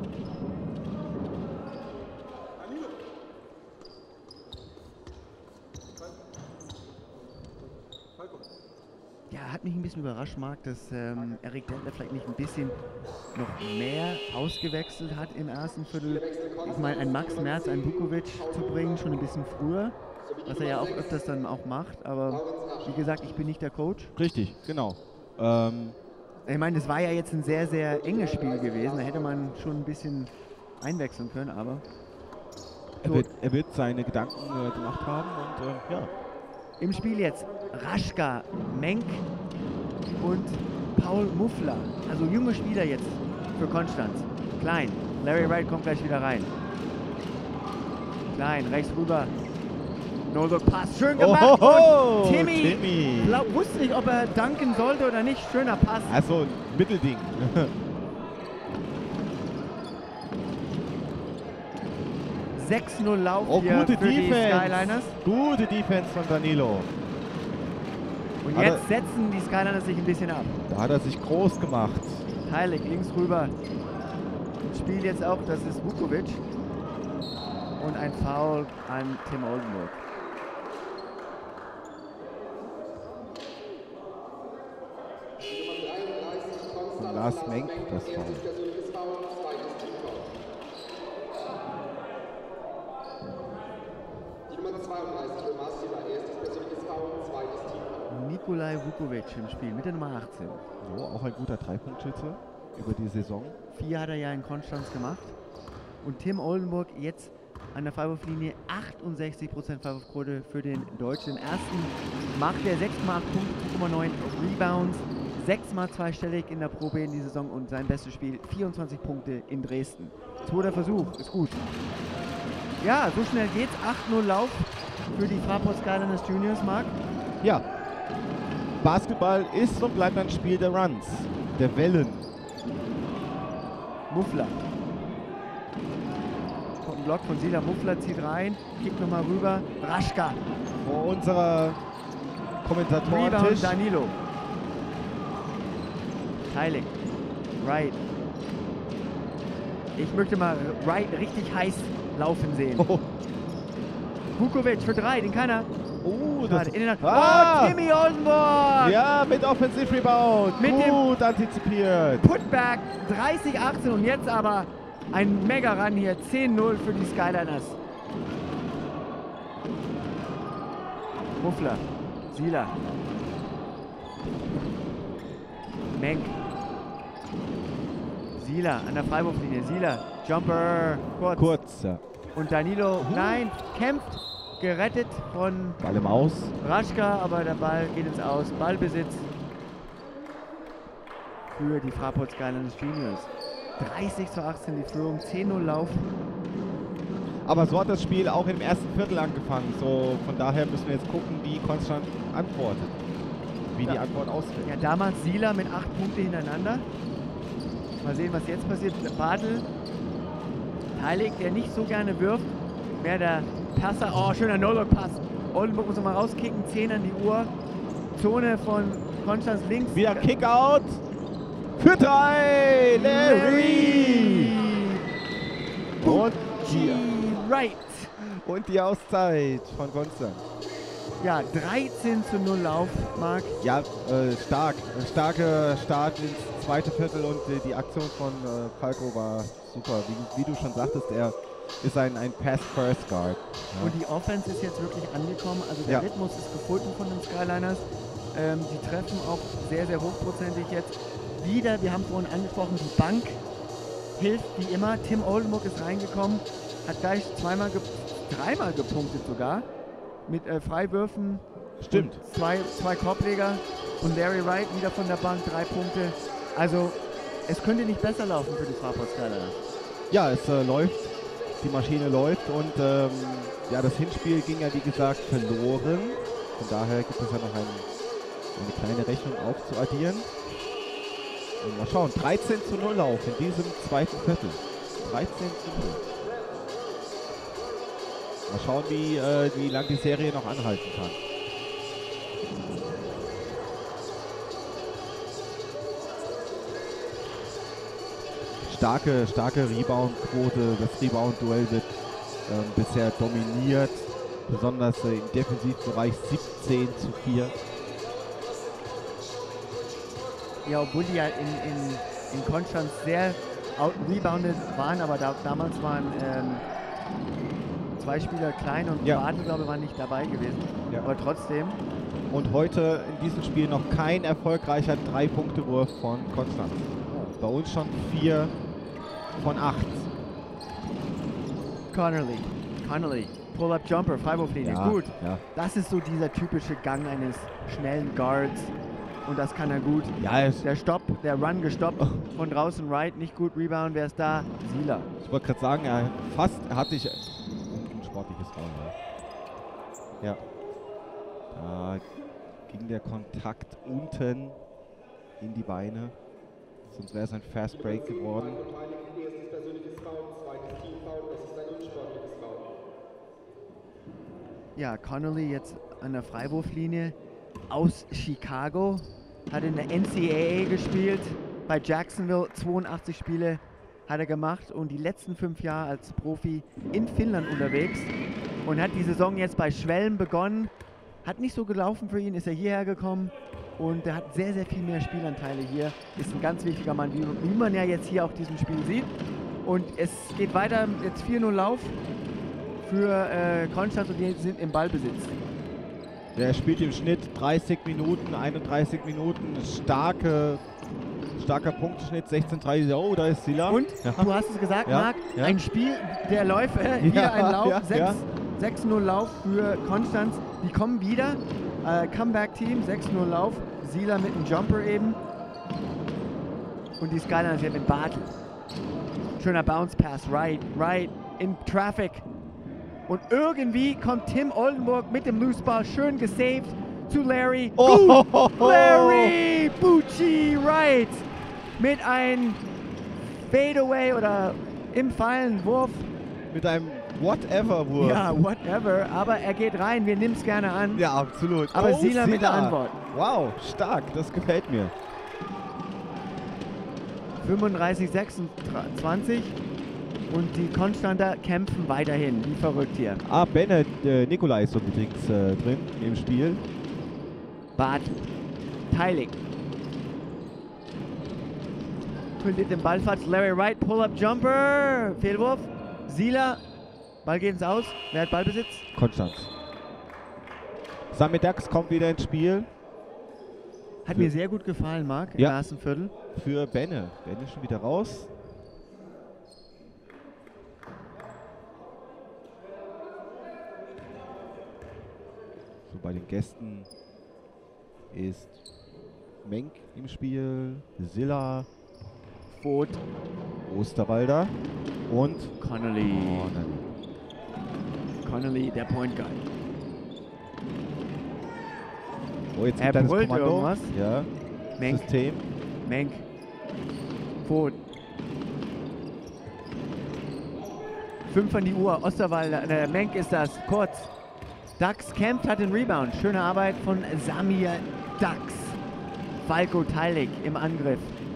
Ja, hat mich ein bisschen überrascht, Marc, dass Erik Dentler vielleicht nicht ein bisschen noch mehr ausgewechselt hat im ersten Viertel. Ich meine, ein Max Merz, ein Vukovic zu bringen, schon ein bisschen früher, was er ja auch öfters dann auch macht. Aber wie gesagt, ich bin nicht der Coach. Richtig, genau. Ich meine, das war ja jetzt ein sehr, sehr enges Spiel gewesen. Da hätte man schon ein bisschen einwechseln können, aber... Er wird seine Gedanken gemacht haben und ja. Im Spiel jetzt Raschka, Menk und Paul Muffler. Also junge Spieler jetzt für Konstanz. Klein. Larry Wright kommt gleich wieder rein. Klein, rechts rüber. No-Look-Pass, schön gemacht. Ohoho, Und Timmy, Timmy. wusste nicht, ob er danken sollte oder nicht. Schöner Pass. Also Mittelding. 6-0 Lauf Oh, hier gute für die Defense. Skyliners. Gute Defense von Danilo. Und Hat jetzt setzen die Skyliners sich ein bisschen ab. Da hat er sich groß gemacht. Heilig, links rüber. Spiel jetzt auch, das ist Vukovic. Und ein Foul an Tim Oldenburg. Und Lars Menk das Foul. Persönliches Foul, zweites Teamfoul. Die Nummer 32, Omar Silla, erstes persönliches Foul, zweites Teamfoul. Nikolai Vukovic im Spiel mit der Nummer 18. So, auch ein guter Dreipunktschütze über die Saison. 4 hat er ja in Konstanz gemacht. Und Tim Oldenburg jetzt an der Freiwurflinie 68% Freiwurfquote für den Deutschen. Im ersten macht er 6x8 Punkte, 2,9 Rebounds, 6x zweistellig in der Pro B in die Saison und sein bestes Spiel 24 Punkte in Dresden. Zweiter Versuch, ist gut. Ja, so schnell geht's. 8-0 Lauf für die Fraport Skyliners Juniors, Marc. Ja, Basketball ist und bleibt ein Spiel der Runs, der Wellen. Muffler. Kommt ein Block von Sila. Muffler zieht rein, kickt nochmal rüber. Raschka. Vor unserer Kommentatoren-Tisch. Rebound Danilo. Heilig. Wright. Ich möchte mal Wright richtig heiß laufen sehen. Oh, Vukovic für 3, den keiner. oh, das, In den Ah! Oh, Timmy Oldenburg! ja, mit Offensive Rebound. Mit dem- Gut antizipiert. Putback 30-18 und jetzt aber ein Mega-Run hier. 10-0 für die Skyliners. Muffler. Sila. Menk. Sila an der Freiwurflinie. Sila. Jumper. Kurz. Kurz, ja. Und Danilo, nein, kämpft. Gerettet von Ball im Aus. Raschka, aber der Ball geht ins Aus. Ballbesitz für die Fraport Skyliners Juniors. 30-18 die Führung, 10-0 Lauf. Aber so hat das Spiel auch im ersten Viertel angefangen. So, von daher müssen wir jetzt gucken, wie Konstanz antwortet. Wie die Ja. Antwort ausfällt. Ja, damals Sila mit 8 Punkte hintereinander. Mal sehen, was jetzt passiert. Bartel, Heilig, der nicht so gerne wirft. Mehr der Passer. Oh, schöner No-Look-Pass. Oldenburg muss nochmal rauskicken. 10 an die Uhr. Zone von Konstanz links. Wieder Kickout. Für 3. Larry. Und die, Right. und die Auszeit von Konstanz. Ja, 13-0 Lauf, Marc. Ja, stark. Starker Start ins zweite Viertel und die Aktion von Falco war super. Wie du schon sagtest, er ist ein Pass-First Guard. Ja. Und die Offense ist jetzt wirklich angekommen. Also der Ja. Rhythmus ist gefunden von den Skyliners. Die treffen auch sehr, sehr hochprozentig jetzt. Wieder, wir haben vorhin angesprochen, die Bank hilft wie immer. Tim Oldenburg ist reingekommen, hat gleich dreimal gepunktet sogar. Mit Freiwürfen. Stimmt. Und zwei Korbleger. Und Larry Wright wieder von der Bank, 3 Punkte. Also es könnte nicht besser laufen für die Fraport Skyliners. Ja, es läuft. Die Maschine läuft und ja, das Hinspiel ging ja wie gesagt verloren. Von daher gibt es ja noch eine kleine Rechnung aufzuaddieren. Und mal schauen, 13-0 Lauf in diesem zweiten Viertel. 13-0. Mal schauen, wie lang die Serie noch anhalten kann. Starke Rebound-Quote. Das Rebound-Duell wird bisher dominiert. Besonders im Defensivbereich 17-4. Ja, obwohl die ja in Konstanz sehr out-rebounded waren, aber damals waren 2 Spieler klein und Ja. Bartel, glaube ich, war nicht dabei gewesen. Ja. Aber trotzdem, Und heute in diesem Spiel noch kein erfolgreicher 3-Punkte-Wurf von Konstanz. Bei uns schon 4 von 8. Connolly, Pull-Up-Jumper, Freiwurflinie, Ja, gut. ja. Das ist so dieser typische Gang eines schnellen Guards. und das kann er gut. Ja, Der Run gestoppt von draußen Wright, nicht gut. Rebound, wer ist da? Sieler. ich wollte gerade sagen, er hatte ich ein sportliches Foul. Ja. Da ging der Kontakt unten in die Beine. Sonst wäre es ein Fast Break geworden. Erstes persönliches Foul, zweites Teamfoul, es ist ein unsportliches Foul. Ja, Connolly jetzt an der Freiwurflinie aus Chicago. Hat in der NCAA gespielt. Bei Jacksonville 82 Spiele hat er gemacht und die letzten 5 Jahre als Profi in Finnland unterwegs. Und hat die Saison jetzt bei Schwelm begonnen. Hat nicht so gelaufen für ihn, ist er hierher gekommen. Und er hat sehr, sehr viel mehr Spielanteile hier. Ist ein ganz wichtiger Mann, wie man ja jetzt hier auch diesem Spiel sieht. Und es geht weiter, jetzt 4-0 Lauf für Konstanz und die sind im Ballbesitz. Der spielt im Schnitt 30 Minuten, 31 Minuten. Starker Punkteschnitt, 16:30. Oh, da ist Sila. Und, ja. du hast es gesagt, Ja, Marc, ja. ein Spiel der Läufe. Hier ein Lauf, ja. 6-0 Lauf für Konstanz. Die kommen wieder. Comeback-Team, 6-0 Lauf. Sila mit einem Jumper eben. Und die Skyliners hier mit Bartel. Schöner Bounce-Pass, right in Traffic. Und irgendwie kommt Tim Oldenburg mit dem Loose Ball schön gesaved zu Larry. Oh, Gut. Larry Bucci right mit einem Fadeaway oder im Fallen Wurf. Mit einem Whatever-Wurf. Ja, whatever. Aber er geht rein. Wir nehmen es gerne an. Ja, absolut. Aber Sila mit der Antwort. Wow, stark. Das gefällt mir. 35-26. Und die Konstanter kämpfen weiterhin. Wie verrückt hier. Bennett, Nikolai ist übrigens drin im Spiel. Bartel. Teilig. Verliert den Ballfatz. Larry Wright, Pull-Up-Jumper. Fehlwurf. Sila. Ball geht ins Aus. Wer hat Ballbesitz? Konstanz. Sami Dax kommt wieder ins Spiel. Hat mir sehr gut gefallen, Marc, im Ja. ersten Viertel. Für Benne. Benne schon wieder raus. So, bei den Gästen ist Menk im Spiel, Silla, Vogt, Osterwalder und Connolly. Connolly, der Point Guard. Oh, jetzt Er gibt er das brüllt Kommando. irgendwas. Ja, Menk, System. Menk, Vogt. 5 an die Uhr, Osterwalder, Menk ist das, kurz. Dax kämpft, hat den Rebound. Schöne Arbeit von Samir Dax. Falco Teilig im Angriff.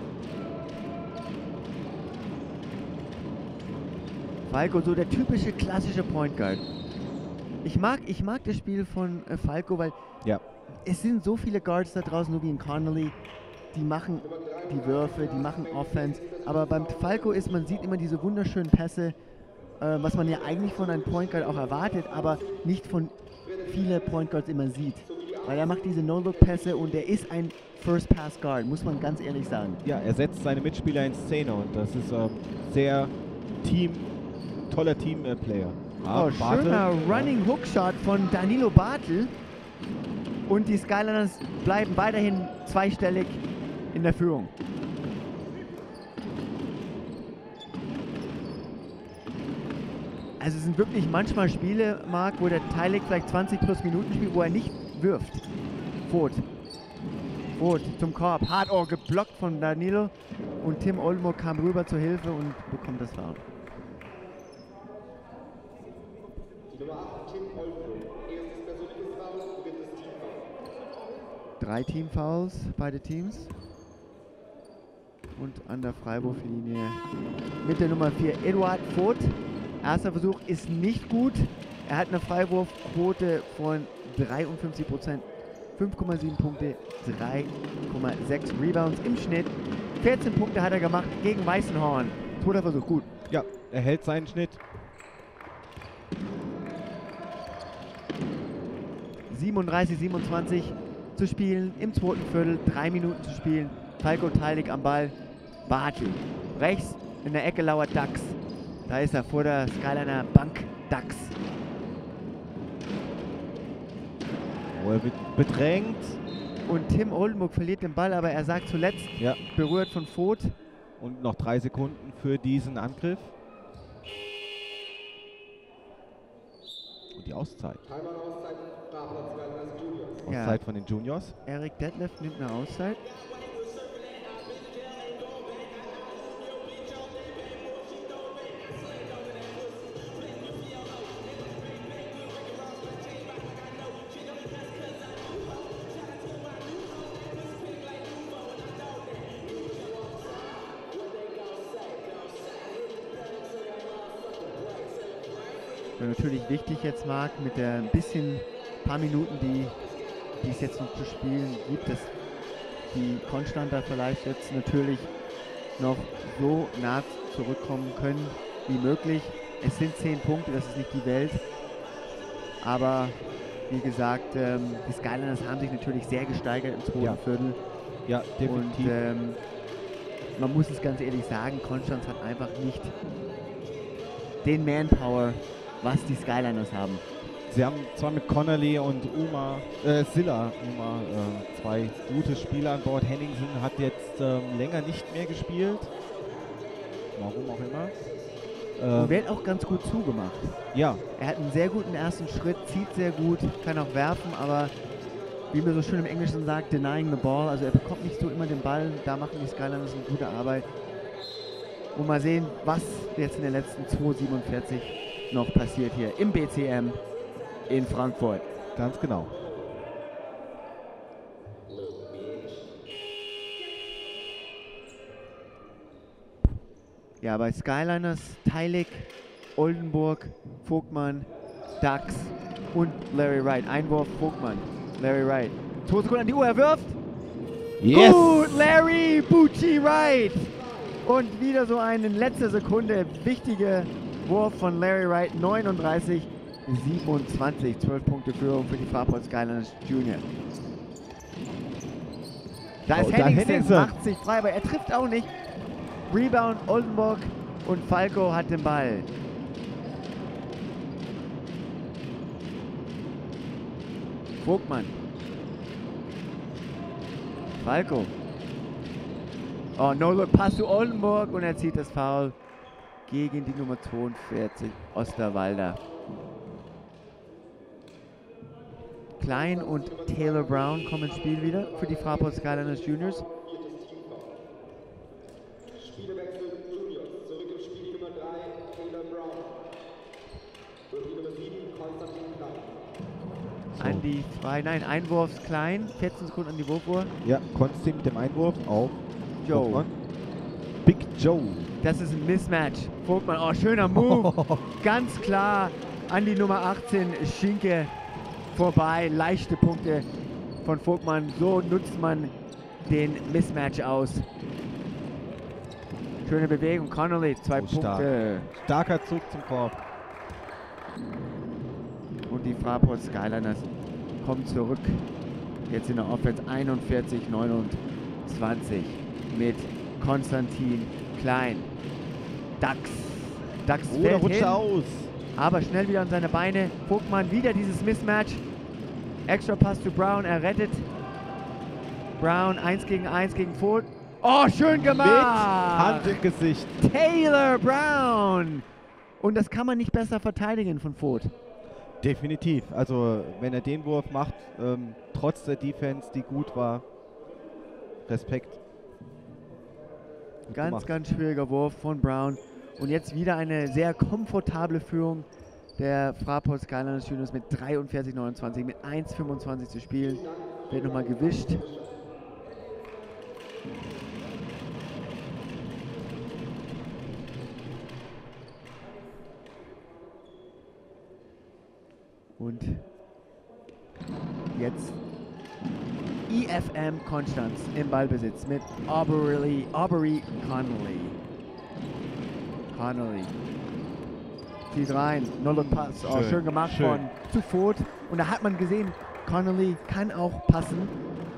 Falco, so der typische klassische Point Guard. Ich mag das Spiel von Falco, weil Ja. es sind so viele Guards da draußen, so wie in Connolly, die machen die Würfe, die machen Offense. Aber beim Falco ist, man sieht immer diese wunderschönen Pässe, was man ja eigentlich von einem Point Guard auch erwartet, aber nicht von vielen Point Guards immer sieht. Weil er macht diese No-Look-Pässe und er ist ein First-Pass-Guard, muss man ganz ehrlich sagen. Ja, er setzt seine Mitspieler in Szene und das ist sehr toller Team-Player. Oh, schöner Running-Hook-Shot von Danilo Bartel. Und die Skyliners bleiben weiterhin zweistellig in der Führung. Also es sind wirklich manchmal Spiele, Marc, wo der Teilig vielleicht 20 plus Minuten spielt, wo er nicht wirft. Vogt zum Korb. Hart geblockt von Danilo. Und Tim Oldenburg kam rüber zur Hilfe und bekommt das Foul. Die Nummer 8, Tim Oldenburg. Erstes persönliches Foul, drittes Teamfoul. 3 Teamfouls, beide Teams. Und an der Freiwurflinie mit der Nummer 4 Eduard Vogt. Erster Versuch ist nicht gut. Er hat eine Freiwurfquote von 53%, 5,7 Punkte, 3,6 Rebounds im Schnitt. 14 Punkte hat er gemacht gegen Weißenhorn. Zweiter Versuch, gut. Ja, er hält seinen Schnitt. 37-27 zu spielen im zweiten Viertel, 3 Minuten zu spielen. Falco Teilig am Ball, Bartel. Rechts in der Ecke lauert Dax. Da ist er vor der Skyliner Bank, Dax. Oh, er wird bedrängt. Und Tim Oldenburg verliert den Ball, aber er sagt zuletzt, Ja. berührt von Voth. Und noch 3 Sekunden für diesen Angriff. Und die Auszeit. Timeout-Auszeit, Fahrplatz Skyliners Juniors. Ja. Auszeit von den Juniors. Eric Detlef nimmt eine Auszeit. Wäre natürlich wichtig jetzt, Marc, mit der paar Minuten, die es jetzt noch zu spielen gibt, dass die Konstanter vielleicht jetzt natürlich noch so nah zurückkommen können wie möglich. Es sind 10 Punkte, das ist nicht die Welt. Aber wie gesagt, die Skyliners haben sich natürlich sehr gesteigert im zweiten Viertel. Ja, definitiv. Und man muss es ganz ehrlich sagen, Konstanz hat einfach nicht den Manpower, was die Skyliners haben. Sie haben zwar mit Connolly und Silla 2 gute Spieler an Bord. Henningsen hat jetzt länger nicht mehr gespielt. Warum auch immer. Und wird auch ganz gut zugemacht. Ja. Er hat einen sehr guten ersten Schritt, zieht sehr gut, kann auch werfen, aber wie man so schön im Englischen sagt, denying the ball. Also er bekommt nicht so immer den Ball. Da machen die Skyliners eine gute Arbeit. Und mal sehen, was jetzt in den letzten 2:47 noch passiert hier im BCM in Frankfurt. Ganz genau. Ja, bei Skyliners, Teilig, Oldenburg, Vogtmann, Dax und Larry Wright. Einwurf, Vogtmann, Larry Wright. 2 Sekunden an die Uhr, er wirft. Yes! Gut, Larry Bucci Wright. Und wieder so ein in letzter Sekunde wichtiger Wurf von Larry Wright. 39-27, 12 Punkte Führung für die Fraport Skyliners Junior. Da ist Henningsen, macht sich frei, aber er trifft auch nicht. Rebound, Oldenburg und Falco hat den Ball. Vogtmann. Falco. Oh, No-Look-Pass zu Oldenburg und er zieht das Foul gegen die Nummer 42, Osterwalder. Klein und Taylor Brown kommen ins Spiel wieder für die Fraport Skyliners Juniors. Spielwechsel Juniors. Zurück im Spiel die Nummer 3, Taylor Brown. Durch die Nummer 7, Konstantin Klein. An die frei, nein, Einwurf Klein, 14 Sekunden an die Wurfuhr. Ja, Konstantin mit dem Einwurf auf Joe. Vogtmann. Big Joe. Das ist ein Mismatch. Vogtmann, oh, schöner Move. Ganz klar an die Nummer 18, Schinke vorbei. Leichte Punkte von Vogtmann. So nutzt man den Mismatch aus. Schöne Bewegung. Connolly, 2 Punkte. Starker Zug zum Korb. Und die Fraport Skyliners kommen zurück. Jetzt in der Offense 41-29 mit Konstantin Klein. Dax Da fällt rutscht hin, er aus. aber schnell wieder an seine Beine. Vogtmann wieder dieses Mismatch. Extra Pass zu Brown, er rettet. Brown 1 gegen Vogt. Oh, schön gemacht! Mit Hand im Gesicht. Taylor Brown! Und das kann man nicht besser verteidigen von Vogt. Definitiv. Also wenn er den Wurf macht, trotz der Defense, die gut war, Respekt. Gut Ganz, gemacht. ganz schwieriger Wurf von Brown. Und jetzt wieder eine sehr komfortable Führung der Fraport Skyliners Juniors mit 43-29, mit 1:25 zu spielen. Wird nochmal gewischt. Und jetzt IFM Konstanz im Ballbesitz mit Aubrey Connolly. Zieht rein, Null und Pass. Oh, schön gemacht von zu Vogt. Und da hat man gesehen, Connolly kann auch passen.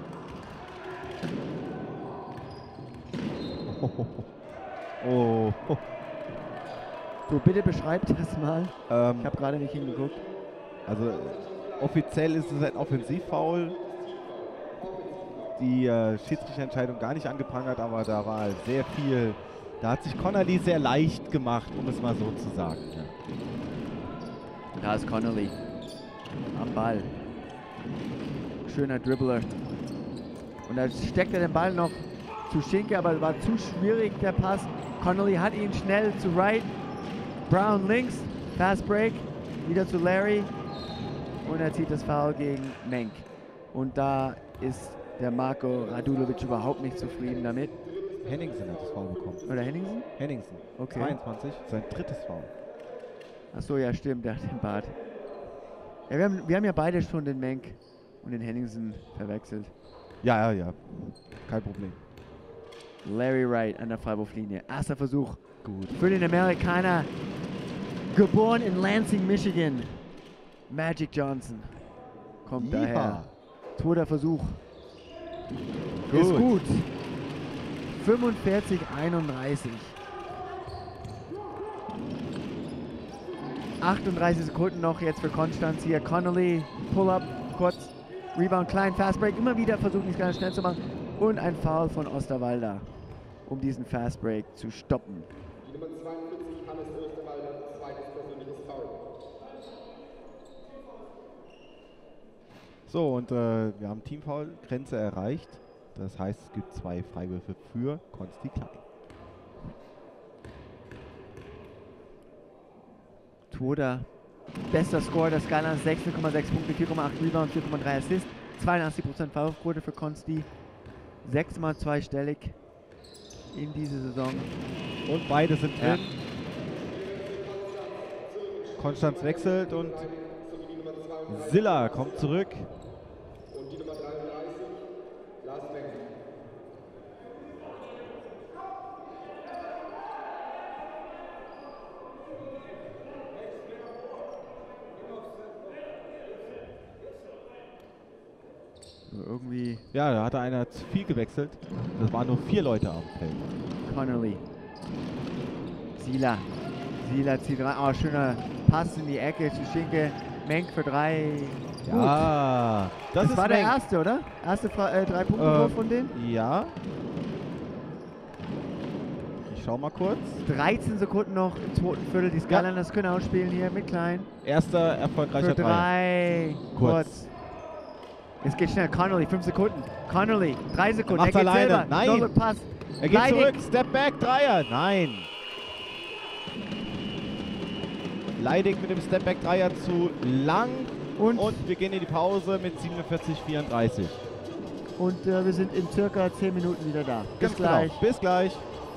Oh. So, bitte beschreibt das mal. Ich habe gerade nicht hingeguckt. Also offiziell ist es ein Offensivfoul. die Schiedsrichterentscheidung gar nicht angeprangert, aber da war sehr viel, da hat sich Connolly sehr leicht gemacht, um es mal so zu sagen. Ja. Da ist Connolly am Ball. Schöner Dribbler. Und da steckt er den Ball noch zu Schinke, aber war zu schwierig der Pass. Connolly hat ihn schnell zu Wright. Brown links, Fast Break, wieder zu Larry. Und er zieht das Foul gegen Menk. Und da ist der Marko Radulovic überhaupt nicht zufrieden damit. Henningsen hat das Foul bekommen. Oder Henningsen? Henningsen, Okay. 22, sein drittes Foul. Achso, ja stimmt, der hat den Bart. Ja, wir haben ja beide schon den Menk und den Henningsen verwechselt. Ja, kein Problem. Larry Wright an der Freiwurflinie. Erster Versuch Gut. für den Amerikaner. Geboren in Lansing, Michigan. Magic Johnson kommt daher. Zweiter Versuch. Gut. Ist gut. 45-31. 38 Sekunden noch jetzt für Konstanz hier. Connolly, Pull-up, kurz, Rebound, klein, Fast Break. Immer wieder versuchen, es ganz schnell zu machen. Und ein Foul von Osterwalder, um diesen Fast Break zu stoppen. Die Nummer 42, Hannes Osterwalder, zweites persönliches Foul. So, und wir haben Teamfoul-Grenze erreicht. Das heißt, es gibt 2 Freiwürfe für Konsti Klein. Twoda, bester Scorer der Skala, 16,6 Punkte, 4,8 Rebound, 4,3 Assist, 82% Freiwurfquote für Konsti, 6-mal zweistellig in dieser Saison. Und beide sind Ja. drin. Konstanz wechselt und Silla kommt zurück. Und die Nummer 33, Lars Menk. Irgendwie Ja, da hatte einer zu viel gewechselt. Das waren nur 4 Leute auf dem Feld. Connolly. Sila zieht rein. Oh, schöner Pass in die Ecke zu Schinke. Menk für 3. Ja, Das war der Menk. erste, oder? Erste 3-Punkte-Wurf von denen? Ja. Ich schau mal kurz. 13 Sekunden noch im zweiten Viertel. Die Skylanders können ausspielen hier mit Klein. Erster erfolgreicher Für Dreier. 3. Kurz. Es geht schnell. Connolly, 5 Sekunden. Connolly, 3 Sekunden. macht's Er geht alleine. selber. Nein. No-Look-Pass. Er geht Leidig. zurück. Step back, Dreier. Nein. Leidig mit dem Step back Dreier zu lang. Und wir gehen in die Pause mit 47:34. Und wir sind in circa 10 Minuten wieder da. Bis Ganz gleich. Genau. Bis gleich.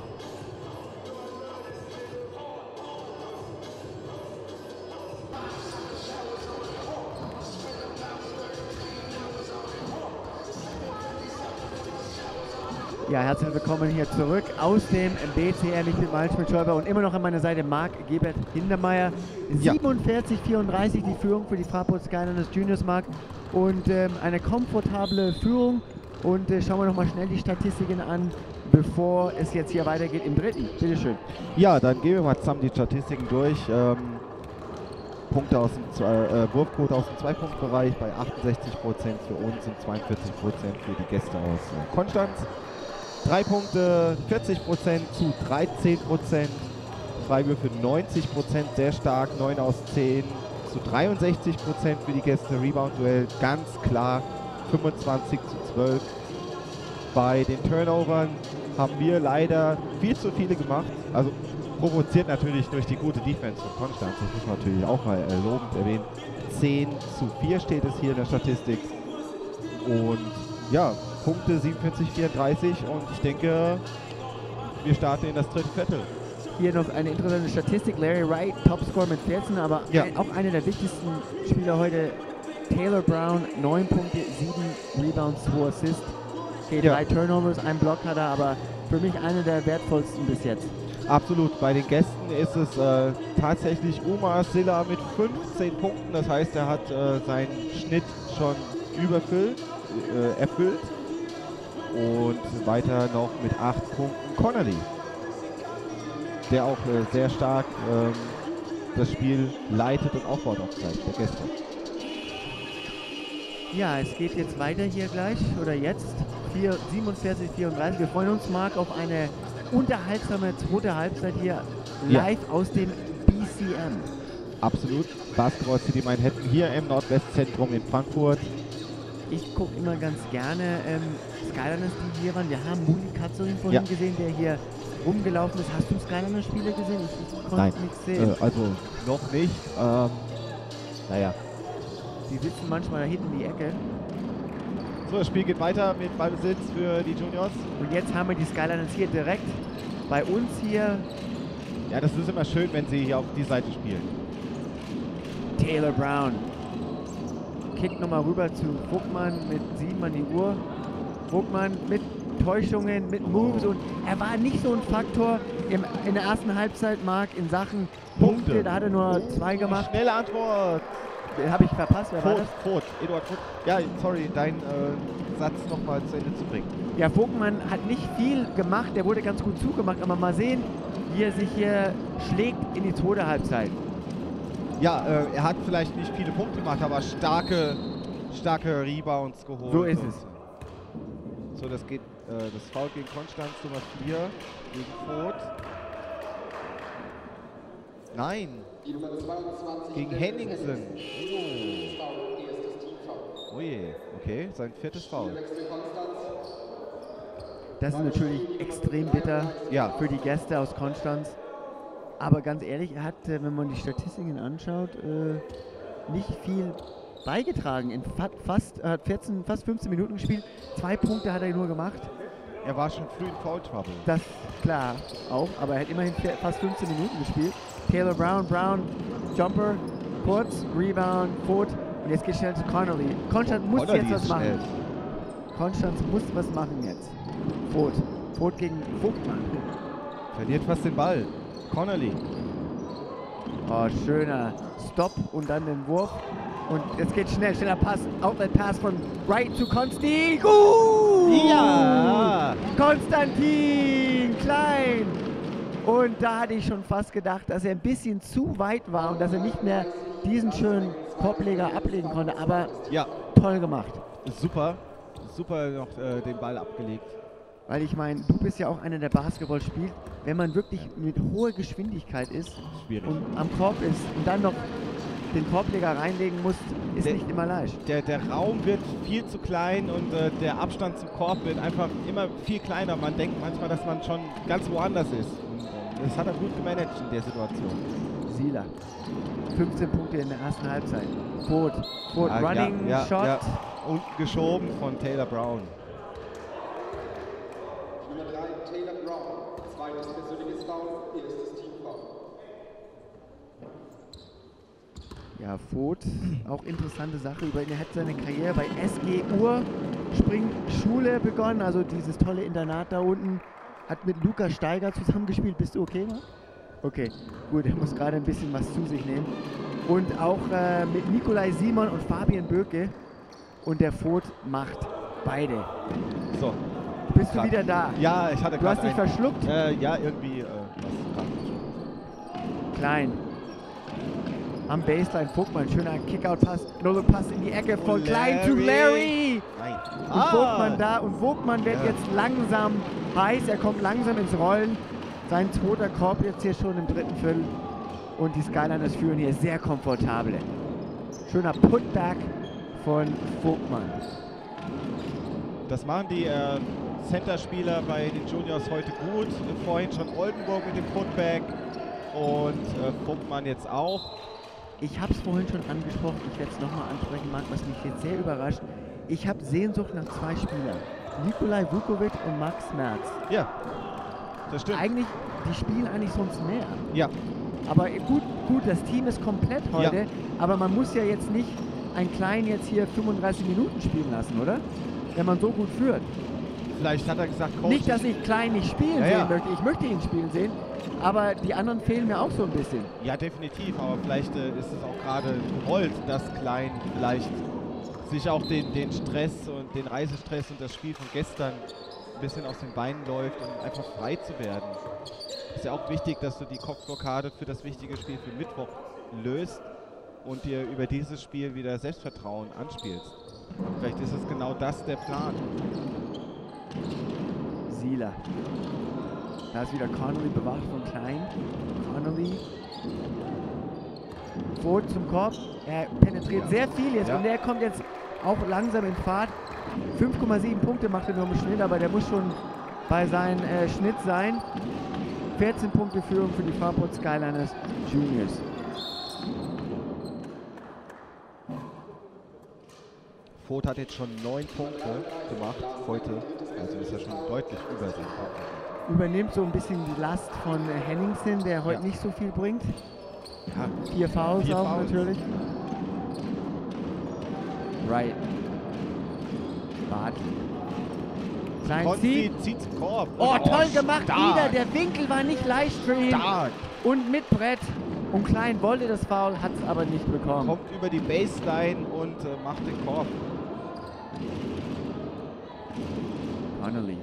Ja, herzlich willkommen hier zurück aus dem BCM. Ich bin Miles Schmidt-Schäuber und immer noch an meiner Seite Marc Gebert Hintermeier. Ja. 47:34 die Führung für die Fraport Skylanders Juniors, Marc. Und eine komfortable Führung. Und schauen wir noch mal schnell die Statistiken an, bevor es jetzt hier weitergeht im dritten. Bitteschön. Ja, dann gehen wir mal zusammen die Statistiken durch. Punkte aus dem Wurfquote aus dem 2-Punkt-Bereich bei 68% für uns und 42% für die Gäste aus Konstanz. 3 Punkte 40% zu 13%. Freiwürfe 90%, sehr stark, 9 aus 10 zu 63% für die Gäste. Rebound-Duell ganz klar 25:12. Bei den Turnovern haben wir leider viel zu viele gemacht. Also provoziert natürlich durch die gute Defense von Konstanz. Das muss man natürlich auch mal lobend erwähnen. 10:4 steht es hier in der Statistik. Und ja, Punkte 47:34 und ich denke, wir starten in das dritte Viertel. Hier noch eine interessante Statistik. Larry Wright, Topscorer mit 14, aber Ja. auch einer der wichtigsten Spieler heute. Taylor Brown, 9 Punkte, 7 Rebounds, 2 Assists. Okay, Ja. 3 Turnovers, 1 Block hat er, aber für mich einer der wertvollsten bis jetzt. Absolut, bei den Gästen ist es tatsächlich Umar Silla mit 15 Punkten. Das heißt, er hat seinen Schnitt schon erfüllt. Und weiter noch mit 8 Punkten Connolly, der auch sehr stark das Spiel leitet und aufbaut auf Seite der Gäste. Ja, es geht jetzt weiter hier gleich, oder jetzt. 47-34. Wir freuen uns, Marc, auf eine unterhaltsame zweite Halbzeit hier live aus dem BCM. Absolut. Basketball City Manhattan hier im Nordwestzentrum in Frankfurt. Ich gucke immer ganz gerne Skyliners, die hier waren. Wir haben Muli Katzerin vorhin gesehen, der hier rumgelaufen ist. Hast du Skyliners-Spiele gesehen? Ich konnte nichts sehen. Also noch nicht. Naja. Die sitzen manchmal da hinten in die Ecke. So, das Spiel geht weiter mit Ballbesitz für die Juniors. Und jetzt haben wir die Skyliners hier direkt bei uns hier. Ja, das ist immer schön, wenn sie hier auf die Seite spielen. Taylor Brown. Kick nochmal rüber zu Vogtmann mit 7 an die Uhr. Vogtmann mit Täuschungen, mit Moves und er war nicht so ein Faktor in der ersten Halbzeit, Marc, in Sachen Punkte. Da hat er nur 2 gemacht. Schnelle Antwort. Habe ich verpasst, wer war das? Vogt, Eduard Vogt. Ja, sorry, dein Satz nochmal zu Ende zu bringen. Ja, Vogtmann hat nicht viel gemacht, der wurde ganz gut zugemacht, aber mal sehen, wie er sich hier schlägt in die zweite Halbzeit. Ja, er hat vielleicht nicht viele Punkte gemacht, aber starke Rebounds geholt. So ist es. So, das geht, das Foul gegen Konstanz, Nummer 4, gegen Vogt. Nein, Die Nummer 22 gegen Henningsen. Foul, Oh je, okay, sein 4. Foul. Wechsel Konstanz. Das ist natürlich extrem bitter für die Gäste aus Konstanz. Aber ganz ehrlich, er hat, wenn man die Statistiken anschaut, nicht viel beigetragen. In fast 15 Minuten gespielt. 2 Punkte hat er nur gemacht. Er war schon früh in Foul Trouble. Das klar auch, aber er hat immerhin fast 15 Minuten gespielt. Taylor Brown, Jumper, kurz, Rebound, Vogt und jetzt geht schnell zu Connolly. Konstanz muss jetzt was machen. Konstanz muss was machen jetzt. Vogt gegen Vogtmann. Verliert fast den Ball. Connolly. Oh, schöner Stop und dann den Wurf. Und jetzt geht schneller Pass, Outlet Pass von Wright zu Konsti. Ja! Konstantin Klein! Und da hatte ich schon fast gedacht, dass er ein bisschen zu weit war und dass er nicht mehr diesen schönen Korbleger ablegen konnte. Aber toll gemacht. Super noch den Ball abgelegt. Weil ich meine, du bist ja auch einer, der Basketball spielt. Wenn man wirklich mit hoher Geschwindigkeit ist und am Korb ist und dann noch den Korbleger reinlegen muss, ist nicht immer leicht. Der Raum wird viel zu klein und der Abstand zum Korb wird einfach immer viel kleiner. Man denkt manchmal, dass man schon ganz woanders ist. Und, das hat er gut gemanagt in der Situation. Sieler. 15 Punkte in der ersten Halbzeit. Vogt Running Shot. Ja. Und geschoben von Taylor Brown. Nummer 3, Taylor Brown. Zweites persönliches Foul, erstes Teamfoul. Ja, Vogt, auch interessante Sache. Er hat seine Karriere bei SG Springschule begonnen, also dieses tolle Internat da unten. Hat mit Lukas Steiger zusammengespielt. Bist du okay, Mann? Okay, gut, er muss gerade ein bisschen was zu sich nehmen. Und auch mit Nikolai Simon und Fabian Böke. Und der Vogt macht beide. So. Bist du wieder da? Ja, ich hatte Du hast dich verschluckt? Ja, irgendwie. Klein. Am Baseline, Vogtmann, schöner Kickout-Pass, Pass in die Ecke von Klein zu Larry. Nein. Und Vogtmann da und Vogtmann wird jetzt langsam heiß, er kommt langsam ins Rollen. Sein zweiter Korb jetzt hier schon im 3. Viertel und die Skyliners führen hier sehr komfortabel. Schöner Putback von Vogtmann. Das machen die Center-Spieler bei den Juniors heute gut. Vorhin schon Oldenburg mit dem Putback und Vogtmann jetzt auch. Ich habe es vorhin schon angesprochen, ich werde es nochmal ansprechen, Marc, was mich jetzt sehr überrascht. Ich habe Sehnsucht nach 2 Spielern. Nikolai Vukovic und Max Merz. Ja, das stimmt. Die spielen eigentlich sonst mehr. Ja. Aber gut, das Team ist komplett heute, aber man muss ja jetzt nicht einen Kleinen jetzt hier 35 Minuten spielen lassen, oder? Wenn man so gut führt. Vielleicht hat er gesagt, Coach. Nicht, dass ich Klein nicht spielen sehen möchte, ich möchte ihn spielen sehen, aber die anderen fehlen mir auch so ein bisschen. Ja, definitiv, aber vielleicht ist es auch gerade gewollt, dass Klein vielleicht sich auch den Stress und den Reisestress und das Spiel von gestern ein bisschen aus den Beinen läuft, um einfach frei zu werden. Ist ja auch wichtig, dass du die Kopfblockade für das wichtige Spiel für Mittwoch löst und dir über dieses Spiel wieder Selbstvertrauen anspielst. Vielleicht ist es genau das der Plan. Sieler. Da ist wieder Connolly bewacht von Klein. Connolly. Vogt zum Korb. Er penetriert sehr viel jetzt und der kommt jetzt auch langsam in Fahrt. 5,7 Punkte macht er nur im Schnitt, aber der muss schon bei seinem Schnitt sein. 14 Punkte Führung für die Fraport Skyliners Juniors. Vogt hat jetzt schon 9 Punkte gemacht heute, also ist er schon deutlich über seinen Punkten. Übernimmt so ein bisschen die Last von Henningsen, der heute nicht so viel bringt. Ja. 4 Fouls 4 auch Fouls. natürlich. Right. Bartley. Klein Konzi zieht. zieht zum Korb. Oh, Und toll gemacht stark. wieder. Der Winkel war nicht leicht für ihn. Stark. Und mit Brett. Und Klein wollte das Foul, hat es aber nicht bekommen. Kommt über die Baseline und macht den Korb. Connolly.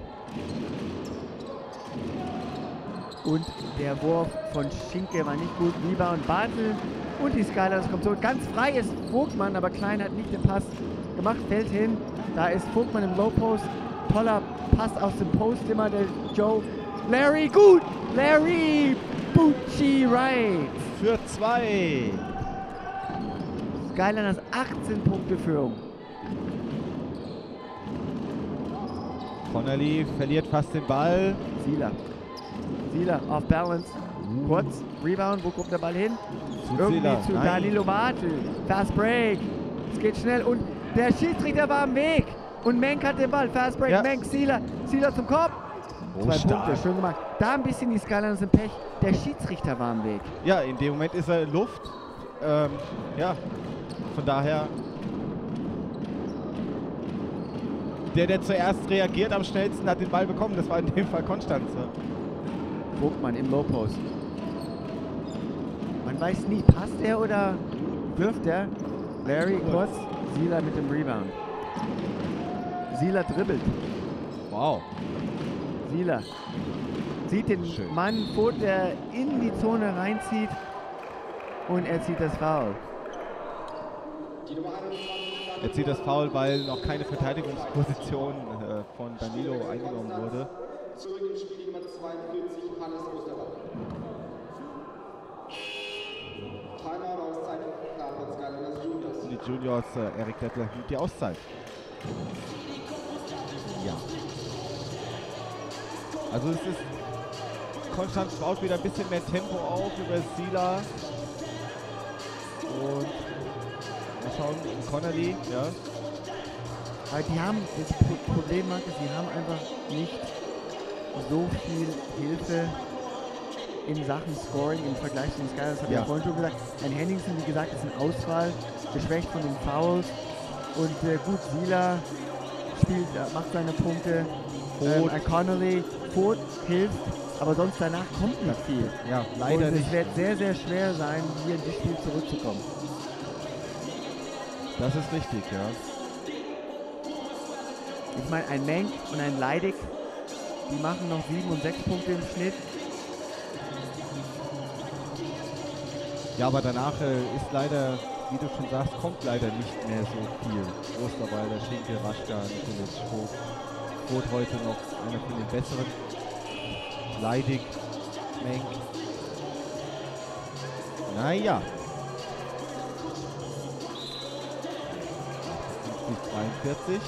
Und der Wurf von Schinke war nicht gut. Rebound Bartel und die Skyliners kommt so. Ganz frei ist Vogtmann, aber Klein hat nicht den Pass gemacht. Fällt hin. Da ist Vogtmann im Low Post. Toller Pass aus dem Post immer. Der Joe. Larry, gut. Larry Bucci right. Für 2. Skyliners 18 Punkte Führung. Connolly verliert fast den Ball. Sieler. Sieler off balance. Kurz. Rebound. Wo kommt der Ball hin? Zu Irgendwie Sieler. zu Nein. Danilo Bartel. Fast Break. Es geht schnell und der Schiedsrichter war am Weg. Und Menk hat den Ball. Fast Break. Ja. Menk, Sieler. Sieler zum Kopf. Oh, 2 stark. Punkte. Schön gemacht. Da ein bisschen die Skyliners im Pech. Der Schiedsrichter war am Weg. Ja, in dem Moment ist er in Luft. Ja, von daher. Der zuerst reagiert, am schnellsten hat den Ball bekommen. Das war in dem Fall Konstanze. Vogtmann im Low Post. Man weiß nie, passt er oder wirft er? Larry kurz. Sieler mit dem Rebound. Sieler dribbelt. Wow. Sieler sieht den Schön. Mann vor, der in die Zone reinzieht und er zieht das Foul. Er zieht das Foul, weil noch keine Verteidigungsposition von Danilo eingenommen wurde. Zurück im Spiel Nummer 42, Hannes Osterwald. Timeout Auszeit Fraport Skyliners Juniors. Und die Juniors, Erik Dettler, nimmt die Auszeit. Ja. Also es ist, Konstanz baut wieder ein bisschen mehr Tempo auf über Sieler. Und mal schauen, Connolly, ja. Aber die haben, das Problem, Markus, die haben einfach nicht so viel Hilfe in Sachen Scoring im Vergleich zu den Skyliners. Das habe ich ja vorhin schon gesagt. Ein Henningsen, wie gesagt, ist ein Ausfall, geschwächt von den Fouls. Und gut, Sieler spielt, macht seine Punkte. Ein Connolly, Vogt hilft, aber sonst danach kommt nicht viel. Ja, leider und nicht. es wird sehr, sehr schwer sein, hier in das Spiel zurückzukommen. Das ist richtig, ja. Ich meine, ein Menk und ein Leidig, die machen noch 7 und 6 Punkte im Schnitt. Ja, aber danach ist leider, wie du schon sagst, kommt leider nicht mehr so viel. Osterwalder, Schinke, Raschka, Nikolic, Vogt. Vogt heute noch einer von den besseren. Leidig, Menk. Naja. 50-42.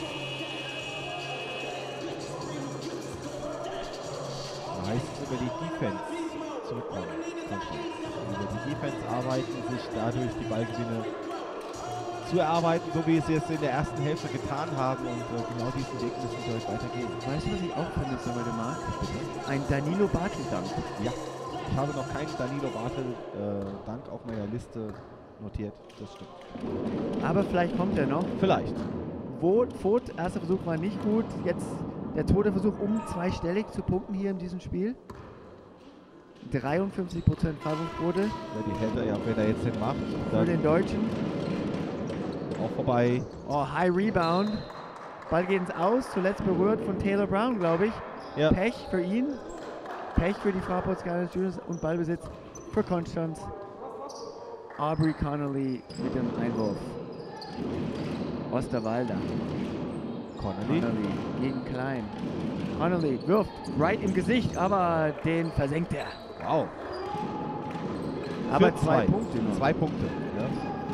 Da heißt es über die Defense zurückkommen. Über die Defense arbeiten, sich dadurch die Ballgewinne zu erarbeiten, so wie sie es in der ersten Hälfte getan haben, und genau diesen Weg müssen sie heute weitergehen. Weißt du, was ich auch vermisse heute, Marc? Ein Danilo Bartel-Dank. Ja, ich habe noch keinen Danilo Bartel-Dank auf meiner Liste notiert, das stimmt. Aber vielleicht kommt er noch. Vielleicht. Vogt, erster Versuch war nicht gut. Jetzt der tote Versuch, um zweistellig zu punkten hier in diesem Spiel. 53% Freiwurfquote Ja, die hätte er ja, wenn er jetzt den macht, für dann den Deutschen. auch vorbei. Oh, High Rebound. Ball geht ins Aus, zuletzt berührt von Taylor Brown, glaube ich. Ja. Pech für ihn. Pech für die Fraport Skyliners Juniors und Ballbesitz für Konstanz. Aubrey Connolly mit dem Einwurf. Osterwalder. Connolly. Gegen Klein. Connolly wirft right im Gesicht, aber den versenkt er. Wow. Aber Für 2 Punkte noch. 2 Punkte. Ja.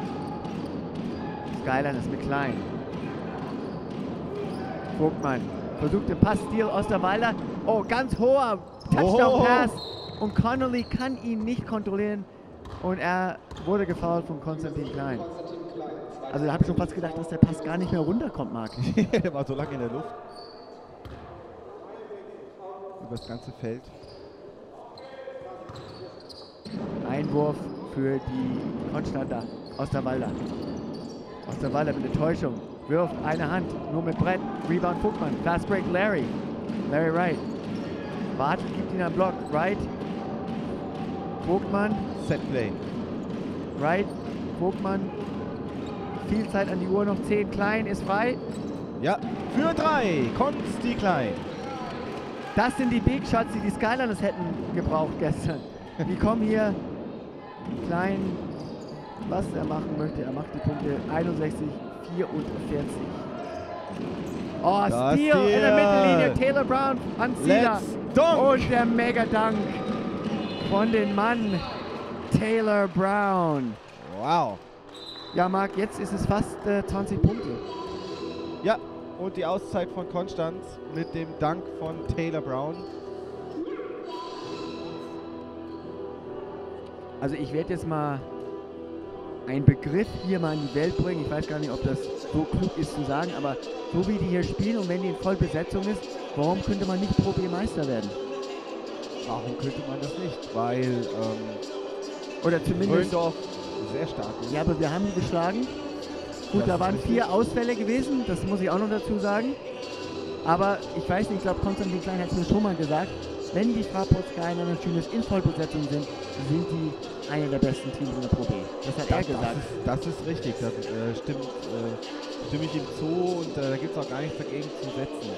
Skyline ist mit Klein. Vogtmann versucht den Pass, Steele Osterwalder. Oh, ganz hoher Touchdown-Pass. Und Connolly kann ihn nicht kontrollieren. Und er wurde gefoult von Konstantin Klein. Also da habe ich schon fast gedacht, dass der Pass gar nicht mehr runterkommt, Marc. Der war so lange in der Luft. Über das ganze Feld. Einwurf für die Konstanter Osterwalder. Osterwalder mit Enttäuschung. Wirft eine Hand, nur mit Brett. Rebound Vogtmann. Fast Break Larry. Larry Wright. Bartel gibt ihn am Block. Wright. Vogtmann. Set Play. Wright. Vogtmann. Viel Zeit an die Uhr noch. 10. Klein ist frei. Ja, für 3. Konsti Klein. Das sind die Big Shots, die die Skyliners hätten gebraucht gestern. Die kommen hier. Klein, was er machen möchte. Er macht die Punkte 61, 44. Oh, Steele in der Mittellinie. Taylor Brown an Zieler. Und der Mega-Dunk von dem Mann Taylor Brown. Wow. Ja, Marc, jetzt ist es fast 20 Punkte. Ja, und die Auszeit von Konstanz mit dem Dank von Taylor Brown. Also ich werde jetzt mal einen Begriff hier mal in die Welt bringen. Ich weiß gar nicht, ob das so klug ist zu sagen, aber so wie die hier spielen und wenn die in Vollbesetzung ist, warum könnte man nicht Pro B Meister werden? Warum könnte man das nicht? Weil oder zumindest Röndorf sehr stark ist. Ja, aber wir haben die geschlagen. Gut, Das da ist waren richtig. 4 Ausfälle gewesen, das muss ich auch noch dazu sagen. Aber ich weiß nicht, ich glaube, Konstantin Klein hat es mir schon mal gesagt, wenn die Fraport Skyliners Juniors in Vollbesetzung sind die eine der besten Teams in der Pro B. Das hat er gesagt. Das ist richtig, das stimme ich ihm zu und da gibt es auch gar nichts dagegen zu setzen.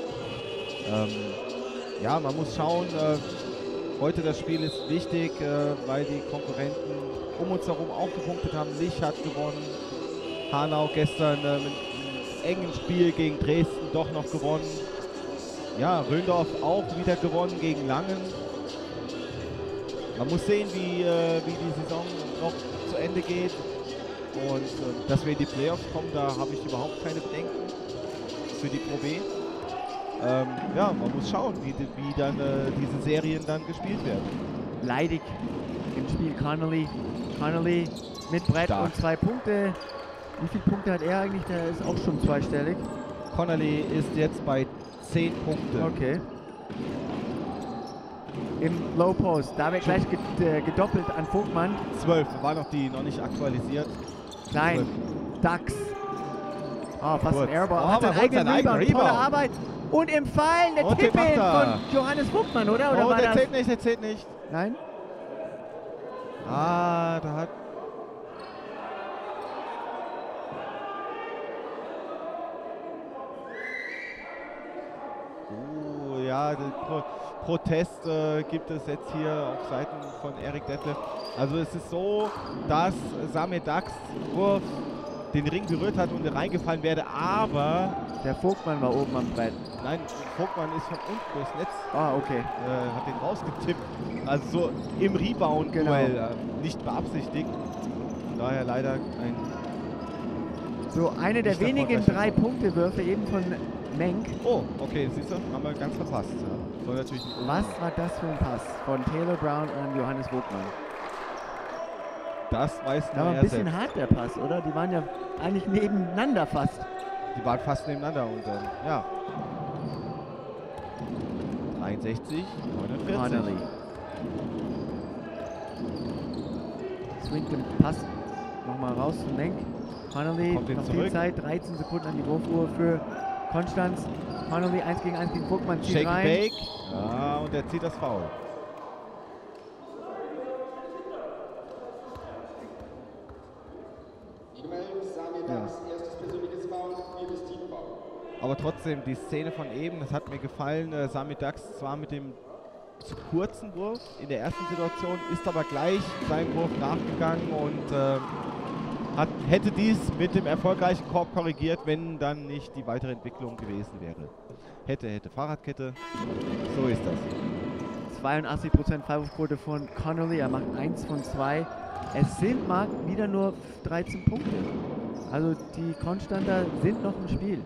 Ja, man muss schauen, heute das Spiel ist wichtig, weil die Konkurrenten um uns herum auch gepunktet haben. Lich hat gewonnen, Hanau gestern mit einem engen Spiel gegen Dresden doch noch gewonnen. Ja, Röndorf auch wieder gewonnen gegen Langen. Man muss sehen, wie die Saison noch zu Ende geht. Und dass wir in die Playoffs kommen, da habe ich überhaupt keine Bedenken für die Pro B. Ja, man muss schauen, wie dann diese Serien dann gespielt werden. Leidig im Spiel Connolly. Connolly mit Brett Stark. und 2 Punkte. Wie viele Punkte hat er eigentlich? Der ist auch schon zweistellig. Connolly ist jetzt bei 10 Punkten. Okay. Im Low Post. Da wird gleich gedoppelt an Vogtmann. 12, war noch die noch nicht aktualisiert. Klein. 12. Dax. Oh, fast Kurz. ein Airball. Oh, Hat seinen aber eigenen seinen eigenen Rebound. Tolle Rebound. Arbeit. Und im Fallen der Und den Tipp-In macht er. von Johannes Vogtmann, oder? Oder Oh, war der das? zählt nicht, der zählt nicht. Nein? Ah, da hat... Oh, ja, den Protest gibt es jetzt hier auf Seiten von Erik Detlef. Also es ist so, dass Samir Dax Wurf den Ring berührt hat und reingefallen wäre, aber... Der Vogtmann war oben am Brett. Nein, Vogtmann ist von unten durchs Netz. Ah, okay. Hat den rausgetippt. Also so im Rebound-Duell, nicht beabsichtigt. Von daher leider ein... So, eine der Nicht wenigen erfolgreicher 3-Punkte-Würfe eben von Menk. Oh, okay, siehst du, haben wir ganz verpasst. Ja. Soll natürlich nicht Was war das für ein Pass von Taylor Brown an Johannes Vogtmann? Das weiß Da war nur ein er bisschen selbst. hart der Pass, oder? Die waren ja eigentlich nebeneinander fast. Die waren fast nebeneinander und ja. 63, 49. Connolly. Swingt den Pass nochmal raus zu Menk. Connolly, Kommt den noch viel zurück. Zeit, 13 Sekunden an die Wurfuhr für Konstanz. Connolly 1 gegen 1 gegen Vogtmann, zieht Shake rein. Bake. Ja, und er zieht das Foul. Die Nummer 11, Samir Dax, erstes persönliches Foul, viertes Teamfoul. Aber trotzdem, die Szene von eben, das hat mir gefallen. Samir Dax zwar mit dem zu kurzen Wurf in der ersten Situation, ist aber gleich seinem Wurf nachgegangen und hätte dies mit dem erfolgreichen Korb korrigiert, wenn dann nicht die weitere Entwicklung gewesen wäre. Hätte, Fahrradkette. So ist das. 82% Freiwurfquote von Connolly. Er macht 1 von 2. Es sind mal wieder nur 13 Punkte. Also die Konstanter sind noch im Spiel.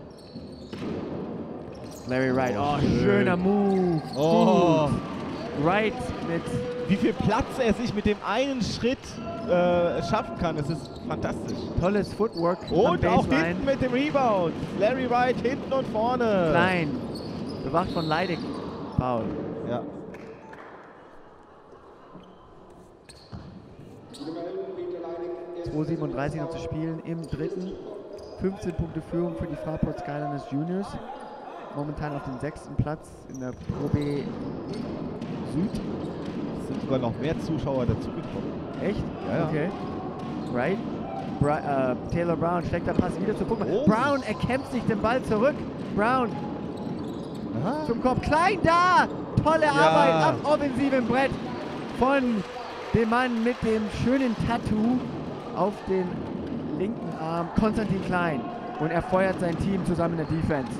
Larry Wright. Oh, schöner Move. Oh. Gut. Wright mit... Wie viel Platz er sich mit dem einen Schritt schaffen kann, das ist fantastisch. Tolles Footwork. Und auch hinten mit dem Rebound. Larry Wright hinten und vorne. Klein. Bewacht von Leidig. Foul. Ja. – 2:37 noch zu spielen im dritten. 15 Punkte Führung für die Fraport Skyliners Juniors. Momentan auf dem 6. Platz in der Pro B Süd. Es sind sogar noch mehr Zuschauer dazugekommen. Echt? Ja, ja. Okay. Right. Taylor Brown, schlechter Pass wieder zu Puckmann. Oh. Brown erkämpft sich den Ball zurück. Brown Aha. zum Korb. Klein da! Tolle Arbeit am offensiven Brett von dem Mann mit dem schönen Tattoo auf den linken Arm, Konstantin Klein. Und er feuert sein Team zusammen in der Defense.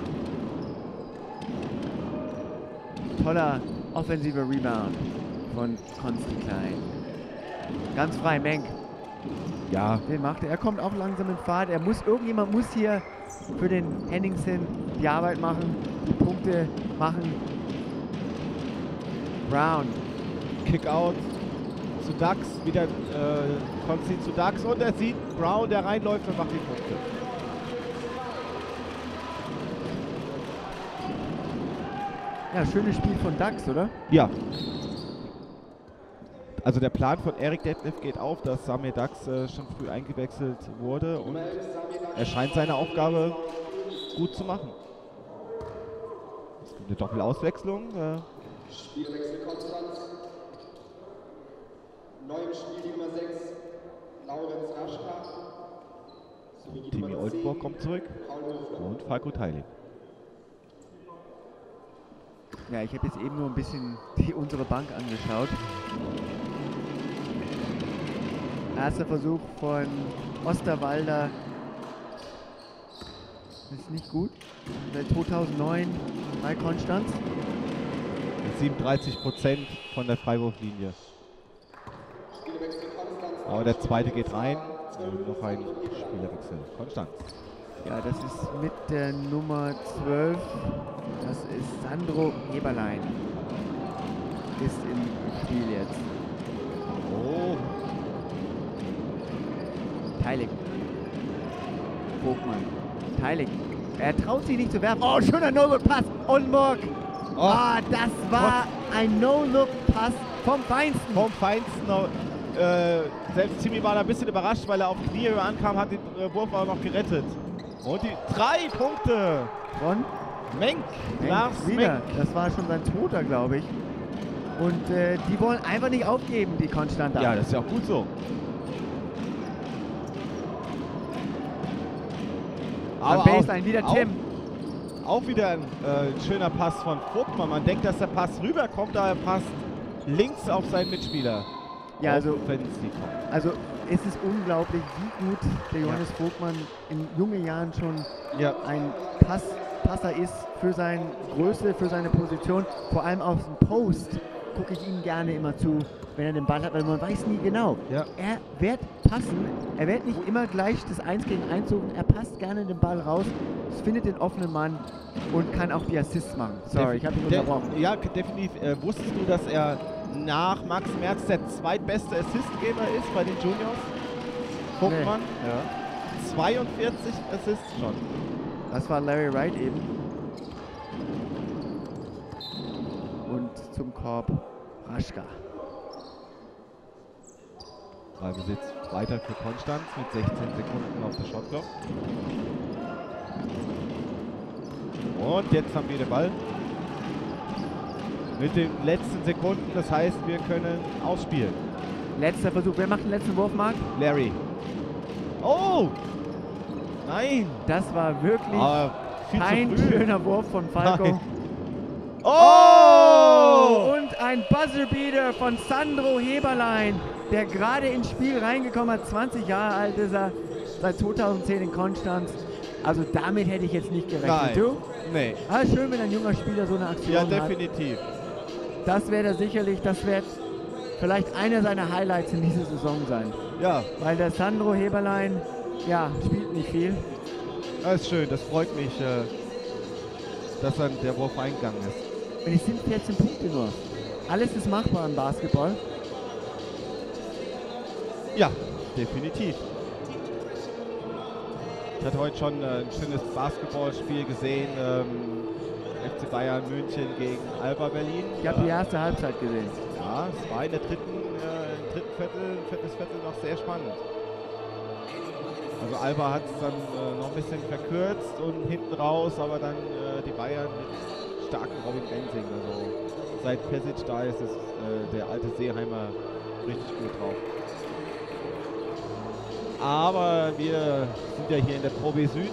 Toller offensiver Rebound von Konstantin Klein. Ganz frei, Menk. Ja. Den macht er. Er kommt auch langsam in Fahrt. Irgendjemand muss hier für den Henningsen die Arbeit machen, die Punkte machen. Brown. Kickout zu Dax, wieder Konstantin zu Dax und er sieht Brown, der reinläuft und macht die Punkte. Ja, schönes Spiel von Dax, oder? Ja. Also der Plan von Erik Detlef geht auf, dass Samir Dax schon früh eingewechselt wurde und er scheint seine Aufgabe gut zu machen. Es gibt eine Doppelauswechslung. Spielwechsel Konstanz. Neu im Spiel die Nummer 6, Laurenz Raschka. Sowie die Timi Nummer 10, Oldenburg kommt zurück Paul Höfler. und Falco Teiling. Ja, ich habe jetzt eben nur ein bisschen unsere Bank angeschaut. Erster Versuch von Osterwalder. Ist nicht gut. Seit 2009 bei Konstanz. 37% von der Freiwurflinie. Aber der zweite geht rein. Und noch ein Spielerwechsel. Konstanz. Ja, das ist mit der Nummer 12. Das ist Sandro Heberlein. Ist im Spiel jetzt. Oh. Teilig. Vogtmann. Teilig. Er traut sich nicht zu werfen. Oh, schöner No-Look-Pass. Oldenburg. Oh. Ah, das war ein No-Look-Pass vom Feinsten. Vom Feinsten. Selbst Timi war da ein bisschen überrascht, weil er auf Kniehöhe ankam, hat den Wurf auch noch gerettet. Und die 3 Punkte Von Menk. Lars wieder. Menk. Das war schon sein zweiter, glaube ich. Und die wollen einfach nicht aufgeben, die Konstanter. Ja, das ist ja auch gut so. Am Baseline wieder Tim. Auch wieder ein schöner Pass von Vogtmann. Man denkt, dass der Pass rüberkommt, aber er passt links auf seinen Mitspieler. Ja, also es ist unglaublich, wie gut der Johannes Vogtmann in jungen Jahren schon ein Passer ist für seine Größe, für seine Position. Vor allem auf dem Post gucke ich ihm gerne immer zu, wenn er den Ball hat, weil man weiß nie genau. Ja. Er wird passen, er wird nicht immer gleich das 1 gegen 1 suchen, er passt gerne den Ball raus, findet den offenen Mann und kann auch die Assists machen. Sorry, ich habe ihn unterbrochen. Ja, definitiv. Wusstest du, dass er nach Max Merz der zweitbeste Assistgeber ist bei den Juniors? Vogtmann? Nee. Ja. 42 Assists schon. Das war Larry Wright eben. Und zum Korb Raschka. Ballbesitz weiter für Konstanz mit 16 Sekunden auf der Shotclock. Und jetzt haben wir den Ball. Mit den letzten Sekunden, das heißt, wir können ausspielen. Letzter Versuch. Wer macht den letzten Wurf, Marc? Larry. Oh! Nein! Das war wirklich viel kein zu früh. schöner Wurf von Falco. Nein. Oh! Und ein Buzzerbeater von Sandro Heberlein, der gerade ins Spiel reingekommen hat. 20 Jahre alt ist er. seit 2010 in Konstanz. Also damit hätte ich jetzt nicht gerechnet. Nein. Du? Nee. Ah, schön, wenn ein junger Spieler so eine Aktion Ja, hat. definitiv. Das wäre sicherlich, das wird vielleicht einer seiner Highlights in dieser Saison sein. Ja, Weil der Sandro Heberlein, ja, spielt nicht viel. das ist schön. Das freut mich, dass dann der Wurf eingegangen ist. Und es sind 14 Punkte nur. Alles ist machbar im Basketball. Ja, definitiv. Ich hatte heute schon ein schönes Basketballspiel gesehen. FC Bayern München gegen Alba Berlin. Ich habe die erste Halbzeit gesehen. Ja, es war in der dritten viertes Viertel noch sehr spannend. Also Alba hat es dann noch ein bisschen verkürzt und hinten raus, aber dann die Bayern mit starken Robin Benzing. Also seit Pesic da ist, ist der alte Seeheimer richtig gut drauf. Aber wir sind ja hier in der Pro B Süd.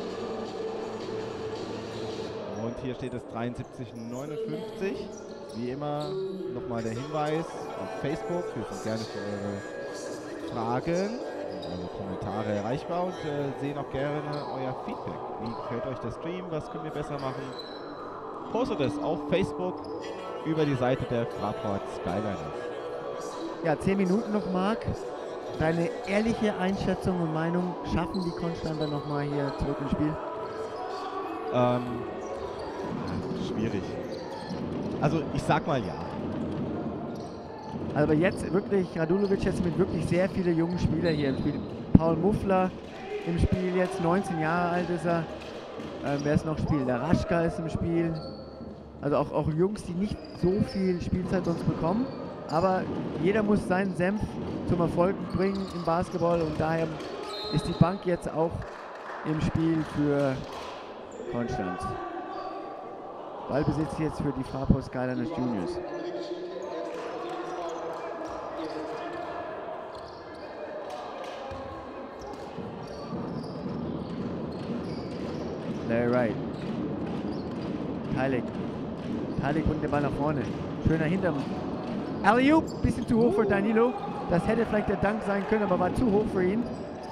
Und hier steht es 73,59. Wie immer nochmal der Hinweis auf Facebook. Wir sind gerne für eure Fragen, eure Kommentare erreichbar und sehen auch gerne euer Feedback. Wie gefällt euch der Stream? Was können wir besser machen? Postet es auf Facebook über die Seite der Fraport Skyliners. Ja, 10 Minuten noch, Marc. Deine ehrliche Einschätzung und Meinung, schaffen die Konstanter nochmal hier zurück ins Spiel? Schwierig. Also ich sag mal ja. Aber jetzt wirklich, Radulovic jetzt mit wirklich sehr vielen jungen Spielern hier im Spiel. Paul Muffler im Spiel jetzt, 19 Jahre alt ist er. Wer ist noch spielt? Der Raschka ist im Spiel. Also auch Jungs, die nicht so viel Spielzeit sonst bekommen. Aber jeder muss seinen Senf zum Erfolg bringen im Basketball und daher ist die Bank jetzt auch im Spiel für Konstanz. Ballbesitz jetzt für die Fraport Skyliners Juniors. Larry Wright. Teilig bringt den Ball nach vorne. Schöner Hintergrund. Alley-oop, bisschen zu hoch für Danilo. Das hätte vielleicht der Dank sein können, aber war zu hoch für ihn.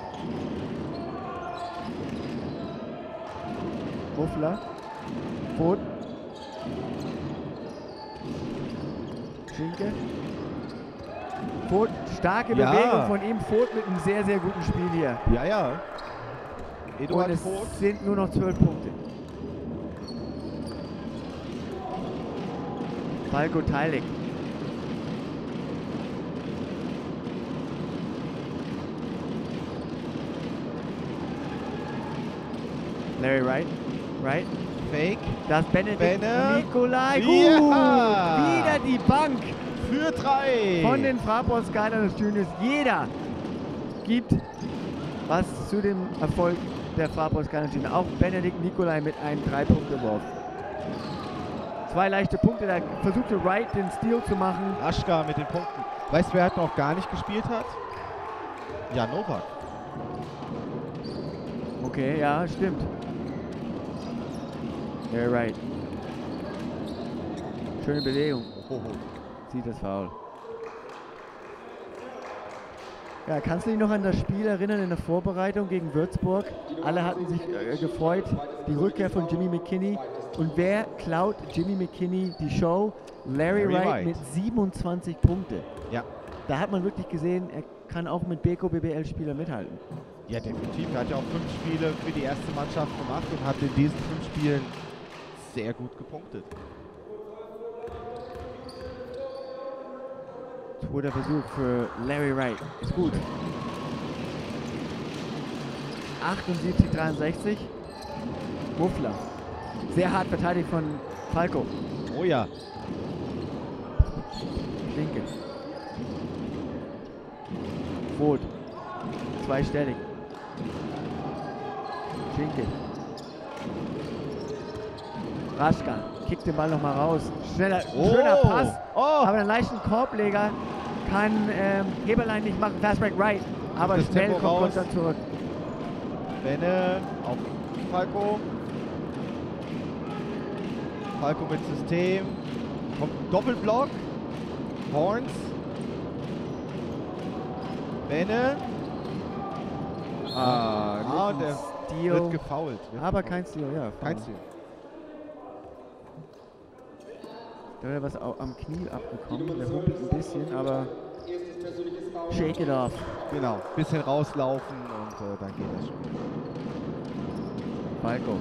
Muffler. Vogt. Schinke. Vogt, starke Bewegung von ihm. Vogt mit einem sehr, sehr guten Spiel hier. Ja, ja. Eduard Und es Vogt. sind nur noch 12 Punkte. Falko Teilig. Larry Wright. Fake. Das Benedikt Benne. Nikolai. Ja. Wieder die Bank Für 3. von den Fraport Skyliners Juniors. Jeder gibt was zu dem Erfolg der Fraport Skyliners Juniors. Auch Benedikt Nikolai mit einem 3-Punkte-Wurf. 2 leichte Punkte, da versuchte Wright den Steal zu machen. Raschka mit den Punkten. Weißt du, wer halt noch gar nicht gespielt hat? Ja, Novak. Okay, ja, stimmt. Yeah, right. Schöne Bewegung. Sieht das Foul. Ja, kannst du dich noch an das Spiel erinnern in der Vorbereitung gegen Würzburg? Alle hatten sich gefreut, die Rückkehr von Jimmy McKinney. Und wer klaut Jimmy McKinney die Show? Larry Wright mit 27 Punkte. Ja. Da hat man wirklich gesehen, er kann auch mit Beko BBL-Spielern mithalten. Ja, definitiv. Er hat ja auch 5 Spiele für die erste Mannschaft gemacht und hat in diesen 5 Spielen sehr gut gepunktet. Zweiter Versuch für Larry Wright. Ist gut. 78-63. Muffler. Sehr hart verteidigt von Falco. Oh ja. Linke. Vogt. Zweistellig. Schinke. Raschka. Kickt den Ball nochmal raus. Schneller, schöner Pass. Aber einen leichten Korbleger kann Heberlein nicht machen. Fastbreak right. Aber das schnell Tempo kommt raus. Konter zurück. Benne auf Falco. Falco mit System. Kommt ein Doppelblock. Horns. Benne. Und der Steal. wird gefoult. Aber kein Steal, ja. Kein Steal. Da wäre was auch am Knie abgekommen. Der humpelt ein bisschen, aber shake it off. Genau, bisschen rauslaufen und dann geht das schon. Falco.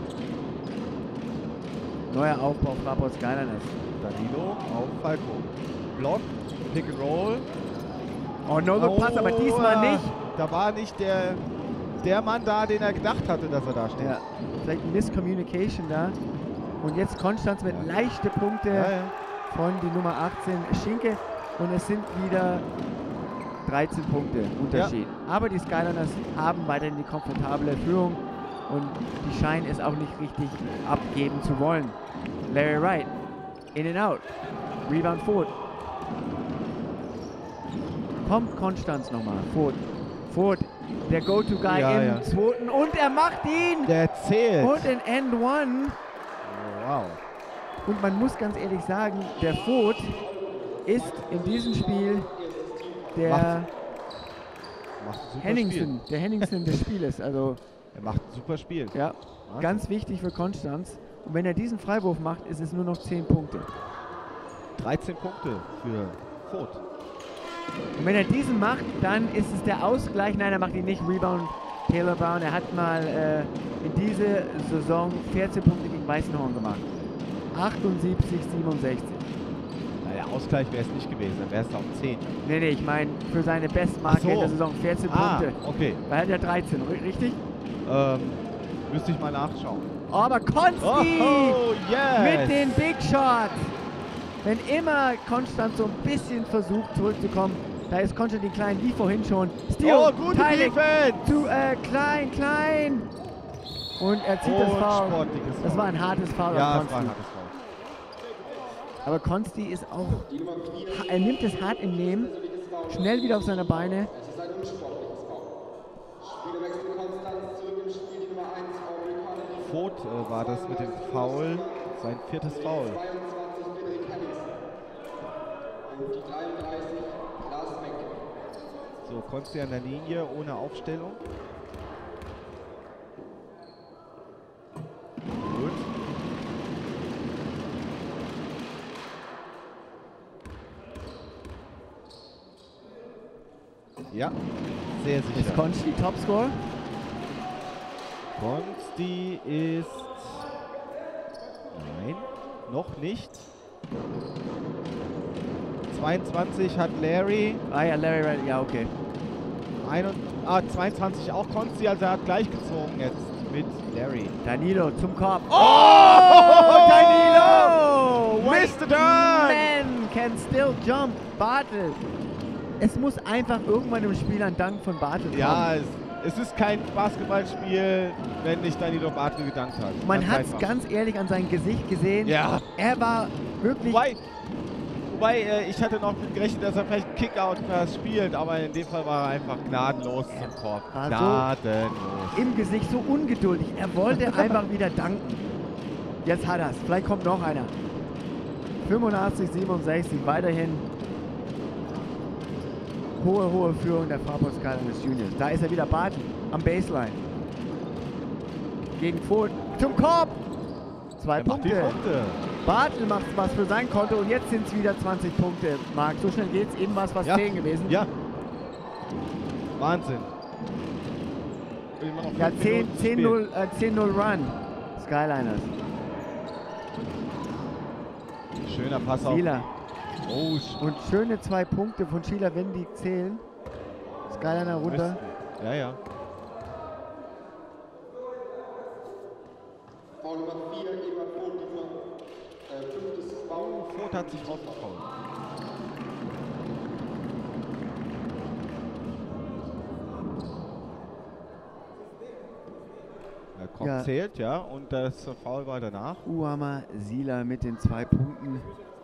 Neuer Aufbau, Fraport Skyliners. Danilo auf Falco. Block, Pick and Roll. Oh, No-Look-Pass, aber diesmal nicht. Da war nicht der Mann da, den er gedacht hatte, dass er da steht. Ja, vielleicht ein Miscommunication da. Und jetzt Konstanz mit leichte Punkte von die Nummer 18 Schinke. Und es sind wieder 13 Punkte Unterschied. Aber die Skyliners haben weiterhin die komfortable Führung. Und die scheinen es auch nicht richtig abgeben zu wollen. Larry Wright, in and out. Rebound Vogt. Kommt Konstanz nochmal. Vogt, der Go-To-Guy im zweiten. Und er macht ihn! Der zählt. Und in End One. Wow. Und man muss ganz ehrlich sagen, der Vogt ist in diesem Spiel der Henningsen des Spieles. Also, er macht ein super Spiel. Ja, ganz wichtig für Konstanz. Und wenn er diesen Freiwurf macht, ist es nur noch 10 Punkte. 13 Punkte für Vogt. Und wenn er diesen macht, dann ist es der Ausgleich. Nein, er macht ihn nicht. Rebound Taylor Brown. Er hat mal in dieser Saison 14 Punkte gegen Weißenhorn gemacht. 78, 67. Na, der Ausgleich wäre es nicht gewesen, dann wäre es auf 10. Nee, ich meine für seine Bestmarke in der Saison 14 Punkte. Okay. Weil er hat ja 13, richtig? Müsste ich mal nachschauen. Oh, aber Konsti mit den Big Shot. Wenn immer Konstanz so ein bisschen versucht zurückzukommen, da ist Konstantin Klein wie vorhin schon. Steal, gute Defense! Zu Klein. Und er zieht das Foul. Das war ein hartes Foul. Ja, das war ein hartes Foul. Aber Konsti ist auch, er nimmt es hart im Nehmen, schnell wieder auf seine Beine. Vogt war das mit dem Foul, sein 4. Foul. So, Konsti an der Linie ohne Aufstellung. Gut. Ja, sehr sicher. Ist Konsti Topscorer? Konsti ist... Nein, noch nicht. 22 hat Larry. Ah ja, Larry, ja, okay. 22 auch Konsti, also er hat gleich gezogen jetzt mit Larry. Danilo zum Korb. Oh, Danilo! Mr. Dunn! Man can still jump. Bartel. Es muss einfach irgendwann im Spiel ein Dank von Bartel kommen. Ja, es ist kein Basketballspiel, wenn nicht Danilo Bartel gedankt hat. Man hat es ganz ehrlich an seinem Gesicht gesehen. Ja. Er war wirklich... Wobei, ich hatte noch mit gerechnet, dass er vielleicht einen Kickout spielt, aber in dem Fall war er einfach gnadenlos zum Korb. Gnadenlos. So im Gesicht, so ungeduldig. Er wollte einfach wieder danken. Jetzt hat er es. Vielleicht kommt noch einer. 85, 67, weiterhin hohe Führung der Fraport Skyliners Juniors. Da ist er wieder, Bartel am Baseline. Gegen Vogt zum Korb. 2 Punkte. Bartel macht was für sein Konto und jetzt sind es wieder 20 Punkte. Marc, so schnell geht's. Eben war es fast 10 gewesen. Ja. Wahnsinn. Ja, 10-0 Run. Skyliners. Schöner Pass auf. Schieler. Oh, und schöne 2 Punkte von Schieler, wenn die zählen. Skyliner runter. Ja. Foul Nummer 4, Eduard Vogt, diesmal 5. Foul. Vogt hat sich rausgefault. Der Kopf zählt, ja, und das Foul war danach. Uama Sila mit den 2 Punkten.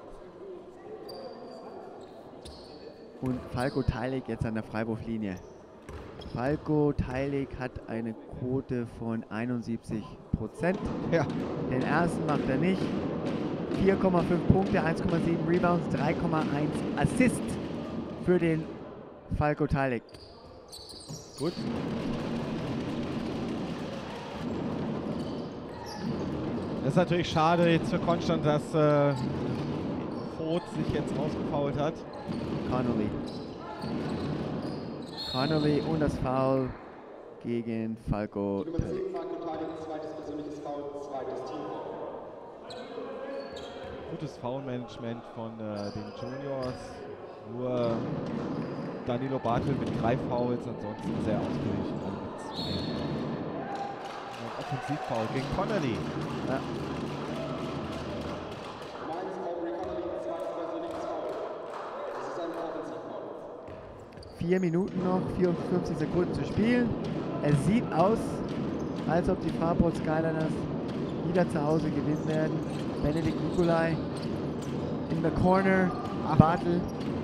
Und Falco Teilig jetzt an der Freiwurflinie. Falco Teilig hat eine Quote von 71%. Ja. Den ersten macht er nicht. 4,5 Punkte, 1,7 Rebounds, 3,1 Assists für den Falco Teilig. Gut. Das ist natürlich schade jetzt für Konstanz, dass Voth sich jetzt rausgefault hat. Connolly und das Foul gegen Falco. Die Nummer 7, Marco Teiling, zweites persönliches Foul, zweites Teamfoul. Gutes Foul-Management von den Juniors. Nur Danilo Bartel mit 3 Fouls, ansonsten sehr ausgeglichen. Also mit 2. Ein Offensivfoul gegen Connolly. Ja. Mainz, Aubrey Connolly, zweites persönliches Foul. Das ist ein Offensivfoul. 4 Minuten noch, 54 Sekunden zu spielen. Es sieht aus, als ob die Fraport Skyliners wieder zu Hause gewinnen werden. Benedikt Nikolai in the corner, Bartel.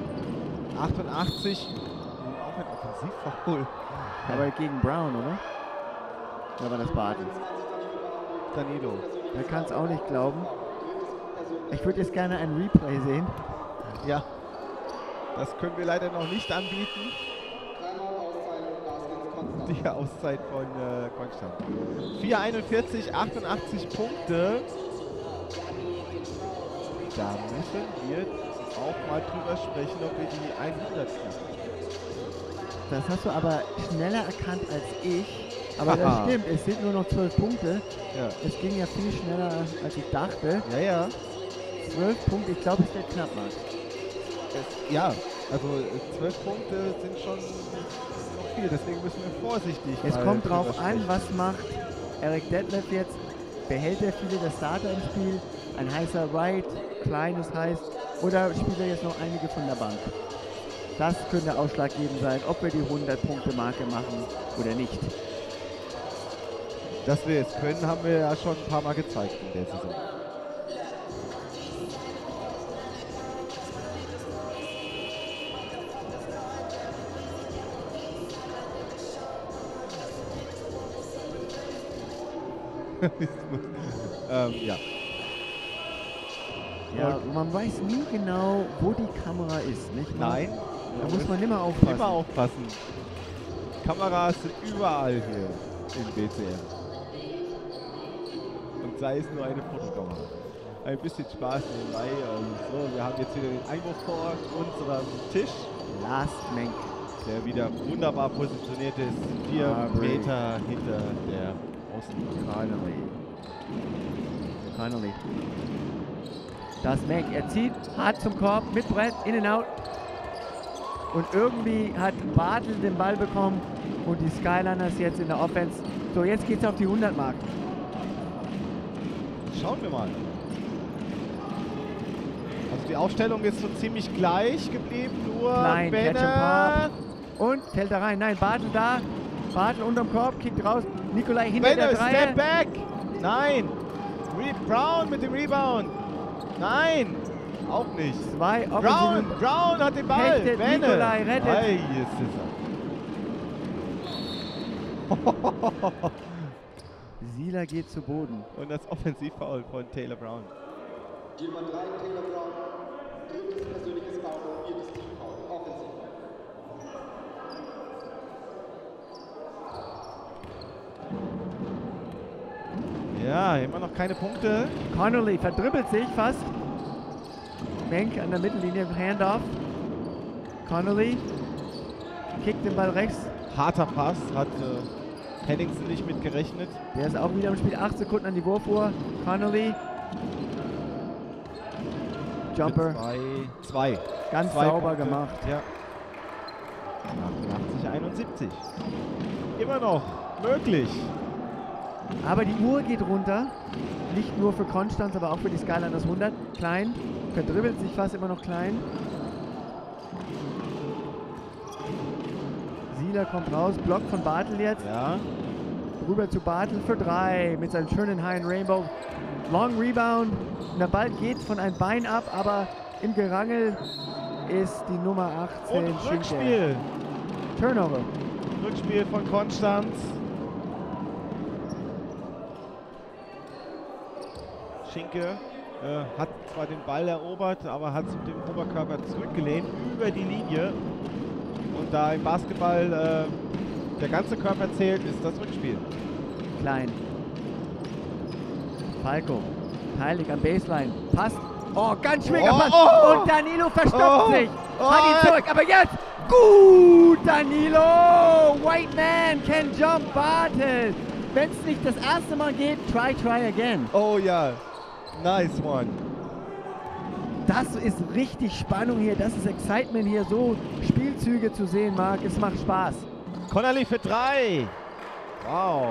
88. Auch ein Offensivfoul. Aber gegen Brown, oder? Oder war das Bartel? Danilo. Er kann es auch nicht glauben. Ich würde jetzt gerne ein Replay sehen. Ja. Das können wir leider noch nicht anbieten. Die Auszeit von Konstanz. 4:41, 88 Punkte. Da müssen wir auch mal drüber sprechen, ob wir die 100 kriegen. Das hast du aber schneller erkannt als ich. Aber das stimmt, es sind nur noch 12 Punkte. Ja. Es ging ja viel schneller, als ich dachte. Ja, ja. 12 Punkte, ich glaube, es wird knapp, Marc. Ja, also 12 Punkte sind schon noch viel, deswegen müssen wir vorsichtig Es mal kommt drüber drauf an, sprechen. was macht Eric Detlef jetzt. Behält er viele der Starter im Spiel? Ein heißer Wright, kleines heiß. Oder spielt er jetzt noch einige von der Bank? Das könnte ausschlaggebend sein, ob wir die 100-Punkte-Marke machen oder nicht. Dass wir es können, haben wir ja schon ein paar Mal gezeigt in der Saison. Ja. Ja, man weiß nie genau, wo die Kamera ist, nicht wahr? Nein. Da muss man immer aufpassen. Immer aufpassen. Kameras sind überall hier im BCM. Und sei es nur eine Fotokamera. Ein bisschen Spaß nebenbei. So, wir haben jetzt wieder den Einwurf vor unserem Tisch, Last Menk. der wieder wunderbar positioniert ist. 4 Meter hinter der Außenlinie. Connolly. Das Menk. Er zieht hart zum Korb mit Brett, in and out. Und irgendwie hat Bartel den Ball bekommen und die Skyliners jetzt in der Offense. So, jetzt geht's auf die 100-Mark. Schauen wir mal. Also die Aufstellung ist so ziemlich gleich geblieben, nur Nein, Catch Benne. and Pop. Und fällt da rein. Nein, Bartel da. Bartel unterm Korb, kickt raus. Nikolai hinter Benne, der Dreier. Step back! Nein! Brown mit dem Rebound! Nein! Auch nicht. Zwei Brown hat den Ball! Hechtet, Benne! Nikolai rettet. Ei, jetzt ist er. Sieler geht zu Boden. Und das Offensivfoul von Taylor Brown. Die Nummer 3, Taylor Brown, drittes persönliches Foul, viertes Teamfoul, Offensivfoul. Ja, immer noch keine Punkte. Connolly verdribbelt sich fast. Menk an der Mittellinie, Handoff. Connolly kickt den Ball rechts. Harter Pass, hat Henningsen nicht mit gerechnet. Der ist auch wieder im Spiel. 8 Sekunden an die Wurfuhr. Connolly. Jumper. Zwei. Ganz Zwei sauber Punkte. gemacht. Ja. 88, 71. Immer noch möglich. Aber die Uhr geht runter. Nicht nur für Konstanz, aber auch für die Skyliners 100. Klein. Verdribbelt sich fast immer noch Klein. Sieler kommt raus. Block von Bartel jetzt. Ja. Rüber zu Bartel für 3 mit seinem schönen High Rainbow. Long Rebound. Und der Ball geht von einem Bein ab, aber im Gerangel ist die Nummer 18 Und Schinke. Rückspiel. Turnover. Rückspiel von Konstanz. Schinke hat zwar den Ball erobert, aber hat sich mit dem Oberkörper zurückgelehnt über die Linie. Und da im Basketball der ganze Körper zählt, ist das Rückspiel. Klein. Falco. Heilig am Baseline. Passt. Oh, ganz schwieriger Oh, Pass. oh. Und Danilo verstopft Oh. sich. Oh. Hat ihn zurück. Aber jetzt. Gut, Danilo. White man can jump Bartel. Wenn es nicht das erste Mal geht, try again. Oh ja, nice one. Das ist richtig Spannung hier. Das ist Excitement hier. So Spielzüge zu sehen, Marc. Es macht Spaß. Connolly für 3. Wow.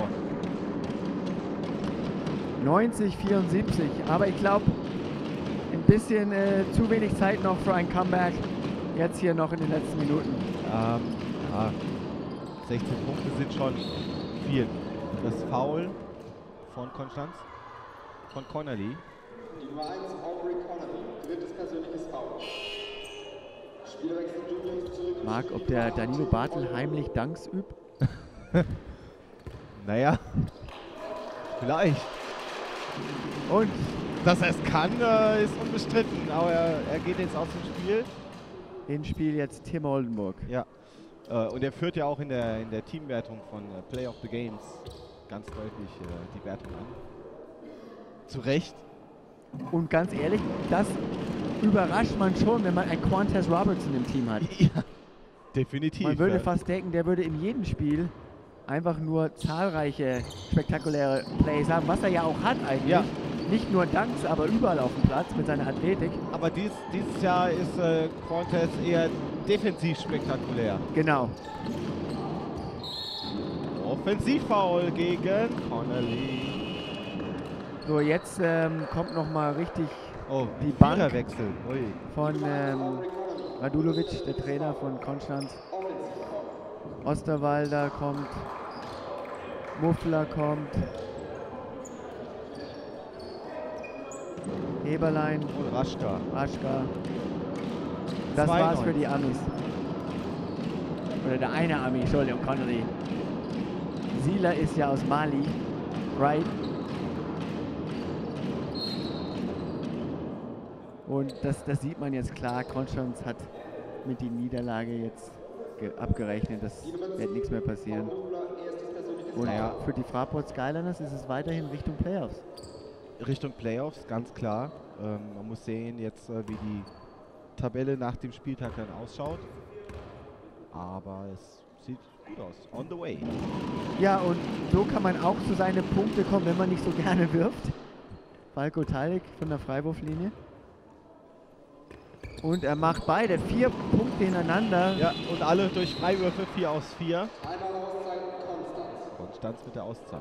90-74. Aber ich glaube, ein bisschen zu wenig Zeit noch für ein Comeback. Jetzt hier noch in den letzten Minuten. Ja, 16 Punkte sind schon viel. Das Foul von Konstanz, von Connolly. Die Nummer 1, Aubrey Connolly, drittes persönliches Foul. Spielerwechsel Juniors zurück. Marc, ob der Danilo Bartel heimlich Dunks übt? Naja, vielleicht. Und Dass er es kann, ist unbestritten. Aber er geht jetzt aus dem Spiel. ins Spiel jetzt Tim Oldenburg. Ja. Und er führt ja auch in der Teamwertung von Play of the Games ganz deutlich die Wertung an. Zu Recht. Und ganz ehrlich, das überrascht man schon, wenn man einen Quantas Robertson im Team hat. Ja, definitiv. Man würde fast denken, der würde in jedem Spiel einfach nur zahlreiche spektakuläre Plays haben, was er ja auch hat eigentlich. Ja. Nicht nur Dunks, aber überall auf dem Platz mit seiner Athletik. Aber dieses Jahr ist Quantas eher defensiv spektakulär. Genau. Offensivfoul gegen Connolly. So, jetzt kommt nochmal richtig Oh, Die Bank. Viererwechsel. Ui. von Radulovic, der Trainer von Konstanz. Osterwalder kommt. Muffler kommt. Heberlein, Und Raschka. Aschka. Das 2-9. war's für die Amis. Oder der eine Ami, Entschuldigung, Connolly. Sieler ist ja aus Mali. Right? Und das sieht man jetzt klar. Konstanz hat mit die Niederlage jetzt abgerechnet. Das wird nichts mehr passieren. Und Naja. für die Fraport Skyliners ist es weiterhin Richtung Playoffs. Richtung Playoffs, ganz klar. Man muss sehen jetzt, wie die Tabelle nach dem Spieltag dann ausschaut. Aber es sieht gut aus. On the way. Ja, und so kann man auch zu seinen Punkten kommen, wenn man nicht so gerne wirft. Falco Teilig von der Freiwurflinie. Und er macht beide 4 Punkte hintereinander. Ja, und alle durch Freiwürfe 4 aus 4. Einmal Auszeit Konstanz. Konstanz mit der Auszeit.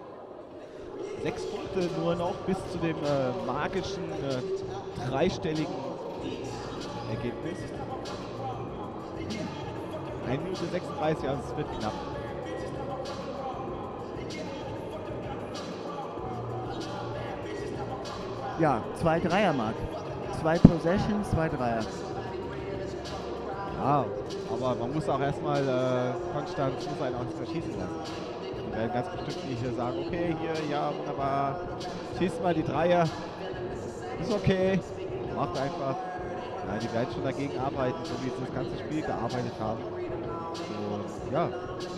6 Punkte nur noch bis zu dem magischen dreistelligen Ergebnis. 1 Minute 36, also es wird knapp. Ja, 2 Dreier, Marc. 2 Possessions, 2 Dreier. Ja, aber man muss auch erstmal Konstanz muss einen auch verschießen lassen. Die werden ganz bestimmt nicht sagen, okay, hier, ja, wunderbar, schießt mal die Dreier. Ist okay, macht einfach. Ja, die werden schon dagegen arbeiten, so wie sie das ganze Spiel gearbeitet haben. Und ja.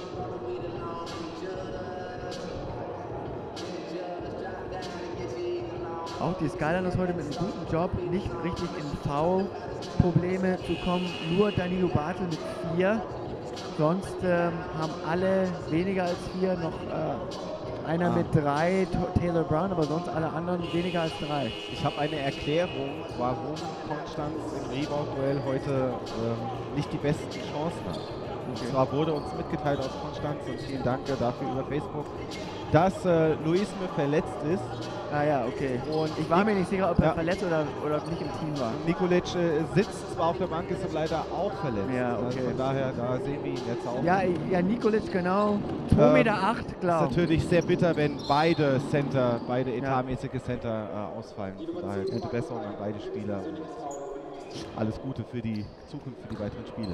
Auch die Skyliners heute mit einem guten Job, nicht richtig in Foul-Probleme zu kommen. Nur Danilo Bartel mit 4. Sonst haben alle weniger als 4, noch einer mit 3, Taylor Brown, aber sonst alle anderen weniger als 3. Ich habe eine Erklärung, warum Konstanz im Rebound-Duell heute nicht die besten Chancen hat. Und zwar wurde uns mitgeteilt aus Konstanz, und vielen Dank dafür über Facebook, dass Luisme verletzt ist. Ah ja, okay. Und Ich war mir nicht sicher, ob er Ja. verletzt oder nicht im Team war. Nikolic sitzt zwar auf der Bank, ist aber leider auch verletzt. Ja, Also okay. von daher, da sehen wir ihn jetzt auch. Ja, Nikolic, genau. 2,8 Meter, Ist glaube ich. natürlich sehr bitter, wenn beide etatmäßige Center ausfallen. Von daher gute Besserung an beide Spieler und alles Gute für die Zukunft, für die weiteren Spiele.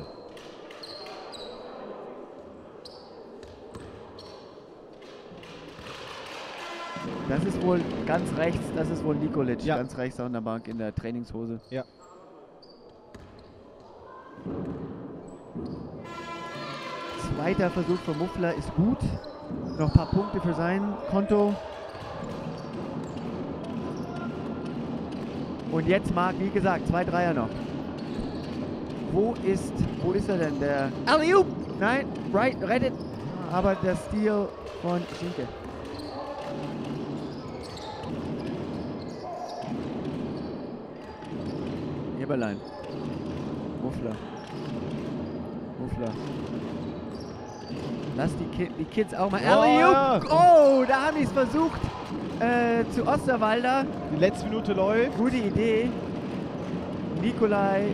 Das ist wohl ganz rechts, das ist wohl Nikolic, Ja. ganz rechts an der Bank in der Trainingshose. Ja. Zweiter Versuch für Muffler ist gut. Noch ein paar Punkte für sein Konto. Und jetzt Marc, wie gesagt, 2 Dreier noch. Wo ist er denn? Der Alley-oop! Nein, right, rettet. Aber der Steal von Schinke. Eberlein. Muffler. Lass die Kids auch mal. Alley-oop! Oh, da haben die es versucht. Zu Osterwalder. Die letzte Minute läuft. Gute Idee. Nikolai.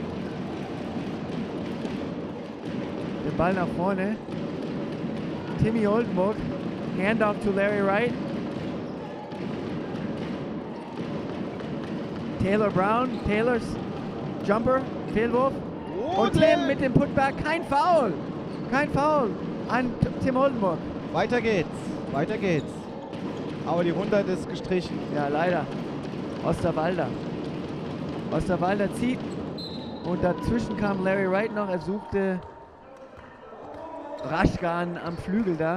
Den Ball nach vorne. Timmy Oldenburg. Handoff to Larry Wright. Taylor Brown. Taylors Jumper. Fehlwurf. Und Tim mit dem Putback. Kein Foul. Kein Foul an Tim Oldenburg. Weiter geht's. Aber die 100 ist gestrichen. Ja, leider. Osterwalder zieht. Und dazwischen kam Larry Wright noch. Er suchte Raschgan am Flügel da.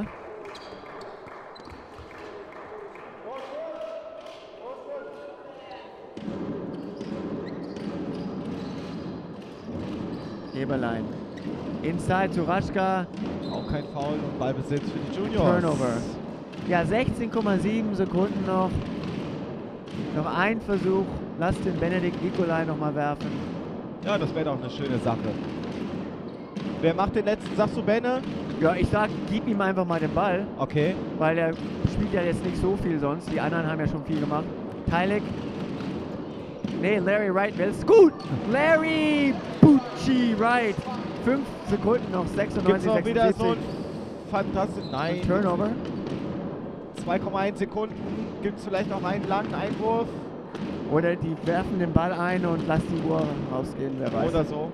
Eberlein. Inside zu Raschka. Auch kein Foul und Ballbesitz für die Juniors. Turnover. Ja, 16,7 Sekunden noch. Noch ein Versuch. Lass den Benedikt Nikolai noch mal werfen. Ja, das wäre doch eine schöne Sache. Wer macht den letzten? Sagst du Benne? Ja, ich sag, gib ihm einfach mal den Ball. Okay. Weil er spielt ja jetzt nicht so viel sonst. Die anderen haben ja schon viel gemacht. Teilek. Nee, Larry Wright will es. Gut! Larry Bucci Wright. 5 Sekunden noch, 96, Gibt's noch 76. wieder so ein fantastisch. Nein. Turnover. 2,1 Sekunden. Gibt es vielleicht noch einen langen Einwurf? Oder die werfen den Ball ein und lassen die Uhr rausgehen, wer weiß. Oder so.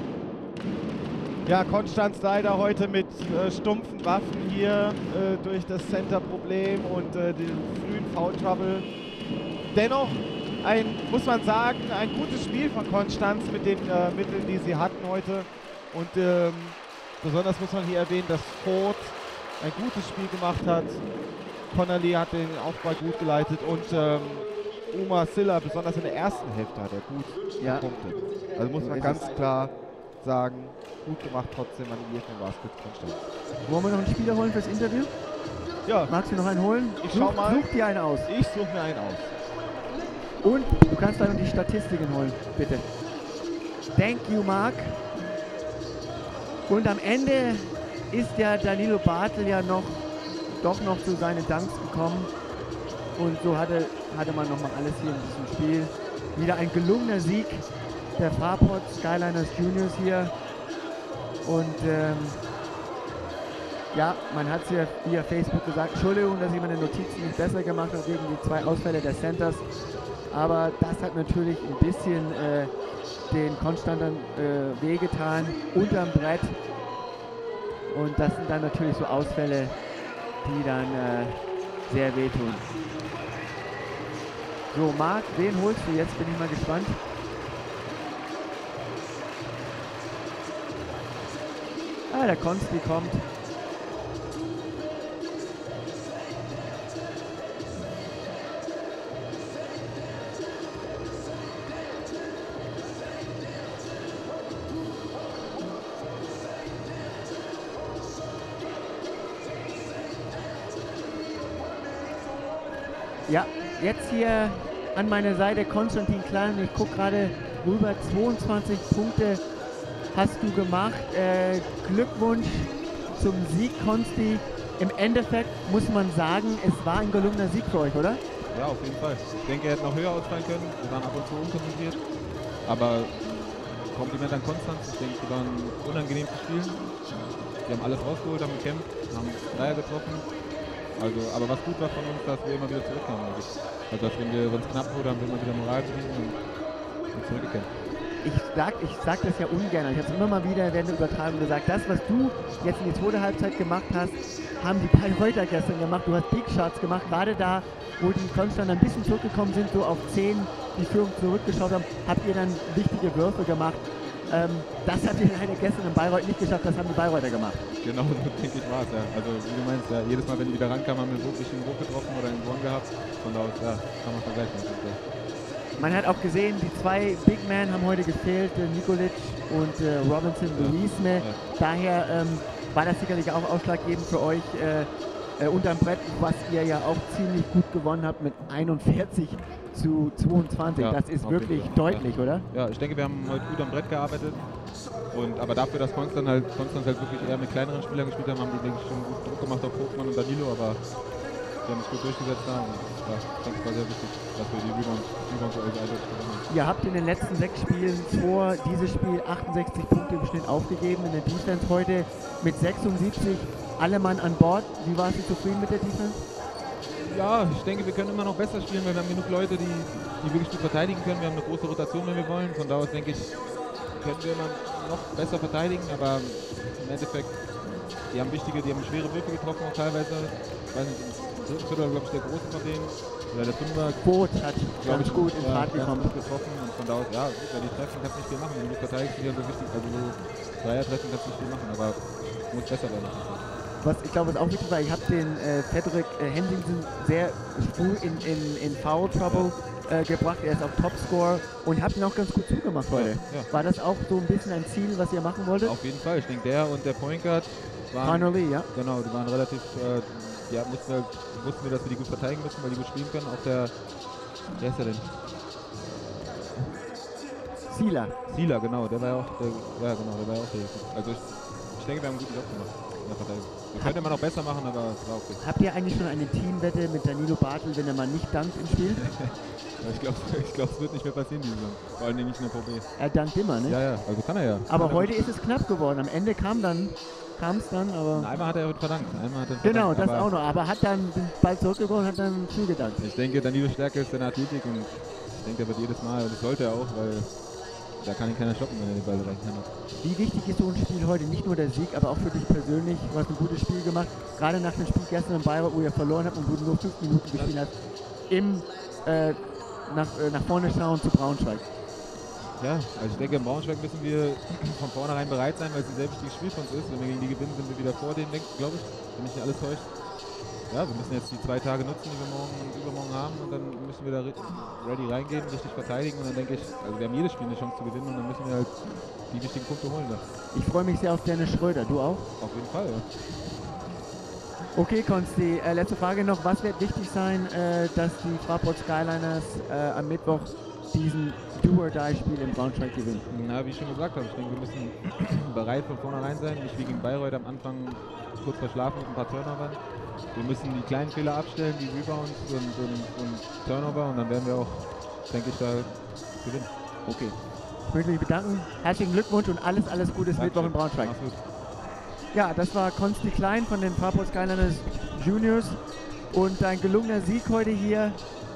Ja, Konstanz leider heute mit stumpfen Waffen hier durch das Center-Problem und den frühen Foul-Trouble. Dennoch, muss man sagen, ein gutes Spiel von Konstanz mit den Mitteln, die sie hatten heute. Und besonders muss man hier erwähnen, dass Ford ein gutes Spiel gemacht hat. Connolly hat den Aufbau gut geleitet und Uma Silla, besonders in der ersten Hälfte, hat er gut gepunktet. Also muss man ganz klar sagen, gut gemacht trotzdem an die IFM Baskets Konstanz. Wollen wir noch einen Spieler holen fürs Interview? Ja. Magst du noch einen holen? Ich schau mal. Such dir einen aus. Ich suche mir einen aus. Und du kannst dann die Statistiken holen, bitte. Thank you, Marc. Und am Ende ist ja Danilo Bartel ja doch noch zu seinen Dunks gekommen. Und so hatte man nochmal alles hier in diesem Spiel. Wieder ein gelungener Sieg der Fraport Skyliners Juniors hier. Und ja, man hat es ja via Facebook gesagt, Entschuldigung, dass ich meine Notizen nicht besser gemacht habe wegen die 2 Ausfälle der Centers. Aber das hat natürlich ein bisschen den Konstantern wehgetan unterm Brett. Und das sind dann natürlich so Ausfälle, die dann sehr wehtun. So, Marc, wen holst du jetzt? Bin ich mal gespannt. Ah, der Konsti kommt. Ja, jetzt hier an meiner Seite Konstantin Klein. Ich gucke gerade rüber, 22 Punkte hast du gemacht. Glückwunsch zum Sieg, Konsti. Im Endeffekt muss man sagen, es war ein gelungener Sieg für euch, oder? Ja, auf jeden Fall. Ich denke, er hätte noch höher ausfallen können. Wir waren ab und zu unkonzentriert. Aber Kompliment an Konstanz. Ich denke, wir waren unangenehm zu spielen. Wir haben alles rausgeholt, haben gekämpft, haben Dreier getroffen. Also, aber was gut war von uns, dass wir immer wieder zurückkamen. Also, dass wenn es knapp wurde, haben wir immer wieder Moral bewiesen und zurückgekämpft. Ich sag das ja ungern. Ich habe es immer mal wieder während der Übertragung gesagt. Das, was du jetzt in die zweite Halbzeit gemacht hast, haben die Bayreuther gestern gemacht. Du hast Big Shots gemacht. Gerade da, wo die Konstanter ein bisschen zurückgekommen sind, so auf 10 die Führung zurückgeschaut haben, habt ihr dann wichtige Würfe gemacht. Das habt ihr leider gestern in Bayreuth nicht geschafft. Das haben die Bayreuther gemacht. Genau, so denke ich war es, ja. Also, wie du meinst, ja, jedes Mal, wenn die wieder rankamen, haben wir so einen Wurf getroffen oder einen Wurf gehabt. Von da aus, ja, kann man vergleichen. Man hat auch gesehen, die zwei Big Men haben heute gefehlt, Nikolic und Robinson Louisme. Daher war das sicherlich auch ausschlaggebend für euch unterm Brett, was ihr ja auch ziemlich gut gewonnen habt mit 41:22. Ja, das ist auf wirklich jeden Fall. deutlich, oder? Ja, ich denke, wir haben heute gut am Brett gearbeitet. Aber dafür, dass Konstanz halt wirklich eher mit kleineren Spielern gespielt haben die, denke ich, schon gut Druck gemacht auf Hofmann und Danilo, aber die haben sich gut durchgesetzt da. Und ja, ich denke, es war sehr wichtig, dass wir die Rebounds so eindeutig gewonnen haben. Ihr habt in den letzten 6 Spielen vor dieses Spiel 68 Punkte im Schnitt aufgegeben. In der Defense heute mit 76 alle Mann an Bord. Wie warst du zufrieden mit der Defense? Ja, ich denke, wir können immer noch besser spielen, weil wir haben genug Leute, die wirklich gut verteidigen können. Wir haben eine große Rotation, wenn wir wollen. Von da aus denke ich, können wir immer noch besser verteidigen, aber im Endeffekt, die haben schwere Würfe getroffen auch teilweise. Ich weiß nicht, im dritten Viertel, glaube ich, der Große von denen. Oder der Fünfer. Boot hat, glaube ich, gut in Fahrt ganz gekommen. gut getroffen und von da aus, ja, gut, wenn die treffen, kannst du nicht viel machen. Wenn du verteidigst, ist ja so wichtig. Also so Dreier treffen kannst du nicht viel machen, aber muss besser werden. Was ich glaube, was auch wichtig war, ich habe den Cedric Henderson sehr früh in Foul Trouble gebracht. Er ist auch Topscorer und habt ihn auch ganz gut zugemacht heute. Ja. War das auch so ein bisschen ein Ziel, was ihr machen wolltet? Auf jeden Fall. Ich denke, der und der Point Guard waren... Connor Lee, ja. Genau, die waren relativ... wussten wir, dass wir die gut verteidigen müssen, weil die gut spielen können. Auch der... Wer ist der denn? Sila, genau. Der war ja auch der Also ich denke, wir haben einen guten Job gemacht in der Verteidigung. Wir könnten immer noch besser machen, aber es war okay. Habt ihr eigentlich schon eine Teamwette mit Danilo Bartel, wenn er mal nicht dankt im Spiel? Ja, ich glaube, es wird nicht mehr passieren diese Saison. Vor allem nicht in der Pro B. Er dankt immer, ne? Ja, also kann er ja. Aber heute ist es knapp geworden. Am Ende kam es dann, aber... Einmal hat er heute verdankt. Genau, das auch noch. Aber hat dann den Ball zurückgekommen und hat dann zugedankt. Ich denke, Danilos Stärke ist seine Athletik und ich denke, er wird jedes Mal, und das sollte er auch, weil da kann ihn keiner stoppen, wenn er den Ball rein kann. Wie wichtig ist so ein Spiel heute? Nicht nur der Sieg, aber auch für dich persönlich. Du hast ein gutes Spiel gemacht. Gerade nach dem Spiel gestern in Bayreuth, wo ihr verloren habt und du nur 5 Minuten gespielt hast. Nach vorne schauen zu Braunschweig. Ja, also ich denke, in Braunschweig müssen wir von vornherein bereit sein, weil es ein sehr wichtiges Spiel für uns ist. Wenn wir gegen die gewinnen, sind wir wieder vor denen, glaube ich. Wenn mich nicht alles täuscht. Ja, wir müssen jetzt die 2 Tage nutzen, die wir morgen und übermorgen haben, und dann müssen wir da ready reingehen, richtig verteidigen, und dann denke ich, also wir haben jedes Spiel eine Chance zu gewinnen, und dann müssen wir halt die wichtigen Punkte holen. Da. Ich freue mich sehr auf Dennis Schröder, du auch? Auf jeden Fall, ja. Okay, Konsti, letzte Frage noch, was wird wichtig sein, dass die Fraport Skyliners am Mittwoch diesen Do-or-Die-Spiel in Braunschweig gewinnen? Na, wie ich schon gesagt habe, ich denke, wir müssen bereit von vornherein sein, nicht wie gegen Bayreuth am Anfang kurz verschlafen mit ein paar Turnovern. Wir müssen die kleinen Fehler abstellen, die Rebounds und Turnover, und dann werden wir auch, denke ich, da gewinnen. Okay. Ich möchte mich bedanken. Herzlichen Glückwunsch und alles Gute bis Mittwoch in Braunschweig. Mach's gut. Ja, das war Konsti Klein von den Fraport Skyliners Juniors und ein gelungener Sieg heute hier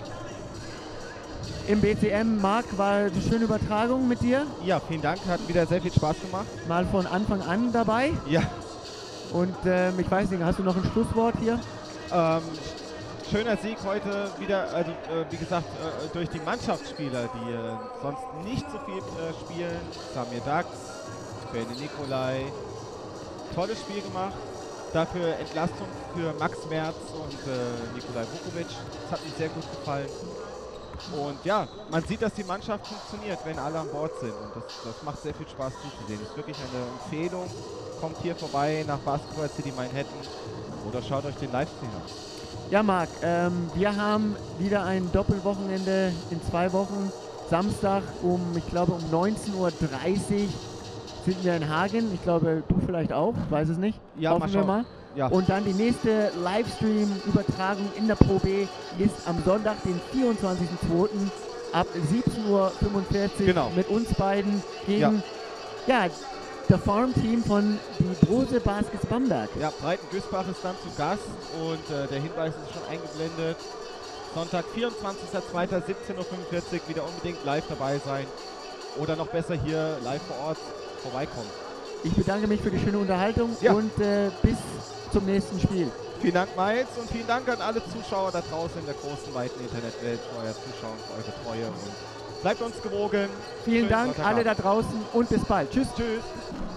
im BCM. Marc, war eine schöne Übertragung mit dir. Ja, vielen Dank, hat wieder sehr viel Spaß gemacht. Mal von Anfang an dabei. Ja. Und ich weiß nicht, hast du noch ein Schlusswort hier? Schöner Sieg heute wieder, also wie gesagt, durch die Mannschaftsspieler, die sonst nicht so viel spielen. Samir Dax, Benny Nikolai, tolles Spiel gemacht. Dafür Entlastung für Max Merz und Nikolai Vukovic. Das hat mir sehr gut gefallen. Und ja, man sieht, dass die Mannschaft funktioniert, wenn alle an Bord sind. Und das macht sehr viel Spaß zuzusehen. Das ist wirklich eine Empfehlung. Kommt hier vorbei nach Basketball City Manhattan oder schaut euch den Livestream an. Ja, Marc, wir haben wieder ein Doppelwochenende in 2 Wochen. Samstag ich glaube um 19:30 Uhr sind wir in Hagen. Ich glaube, du vielleicht auch, ich weiß es nicht. Ja, hoffen wir mal. Ja. Und dann die nächste Livestream-Übertragung in der Pro B ist am Sonntag, den 24.02. ab 17:45 Uhr genau. mit uns beiden gegen das Farm-Team von die Brose Baskets Bamberg. Ja, Breiten-Güßbach ist dann zu Gast und der Hinweis ist schon eingeblendet. Sonntag, 24.02. 17:45 Uhr, wieder unbedingt live dabei sein oder noch besser hier live vor Ort vorbeikommen. Ich bedanke mich für die schöne Unterhaltung und bis zum nächsten Spiel. Vielen Dank, Miles, und vielen Dank an alle Zuschauer da draußen in der großen, weiten Internetwelt für euer Zuschauen, für eure Treue, und bleibt uns gewogen. Vielen Schönen Dank Sonntagabend. alle da draußen und bis bald. Tschüss. Tschüss.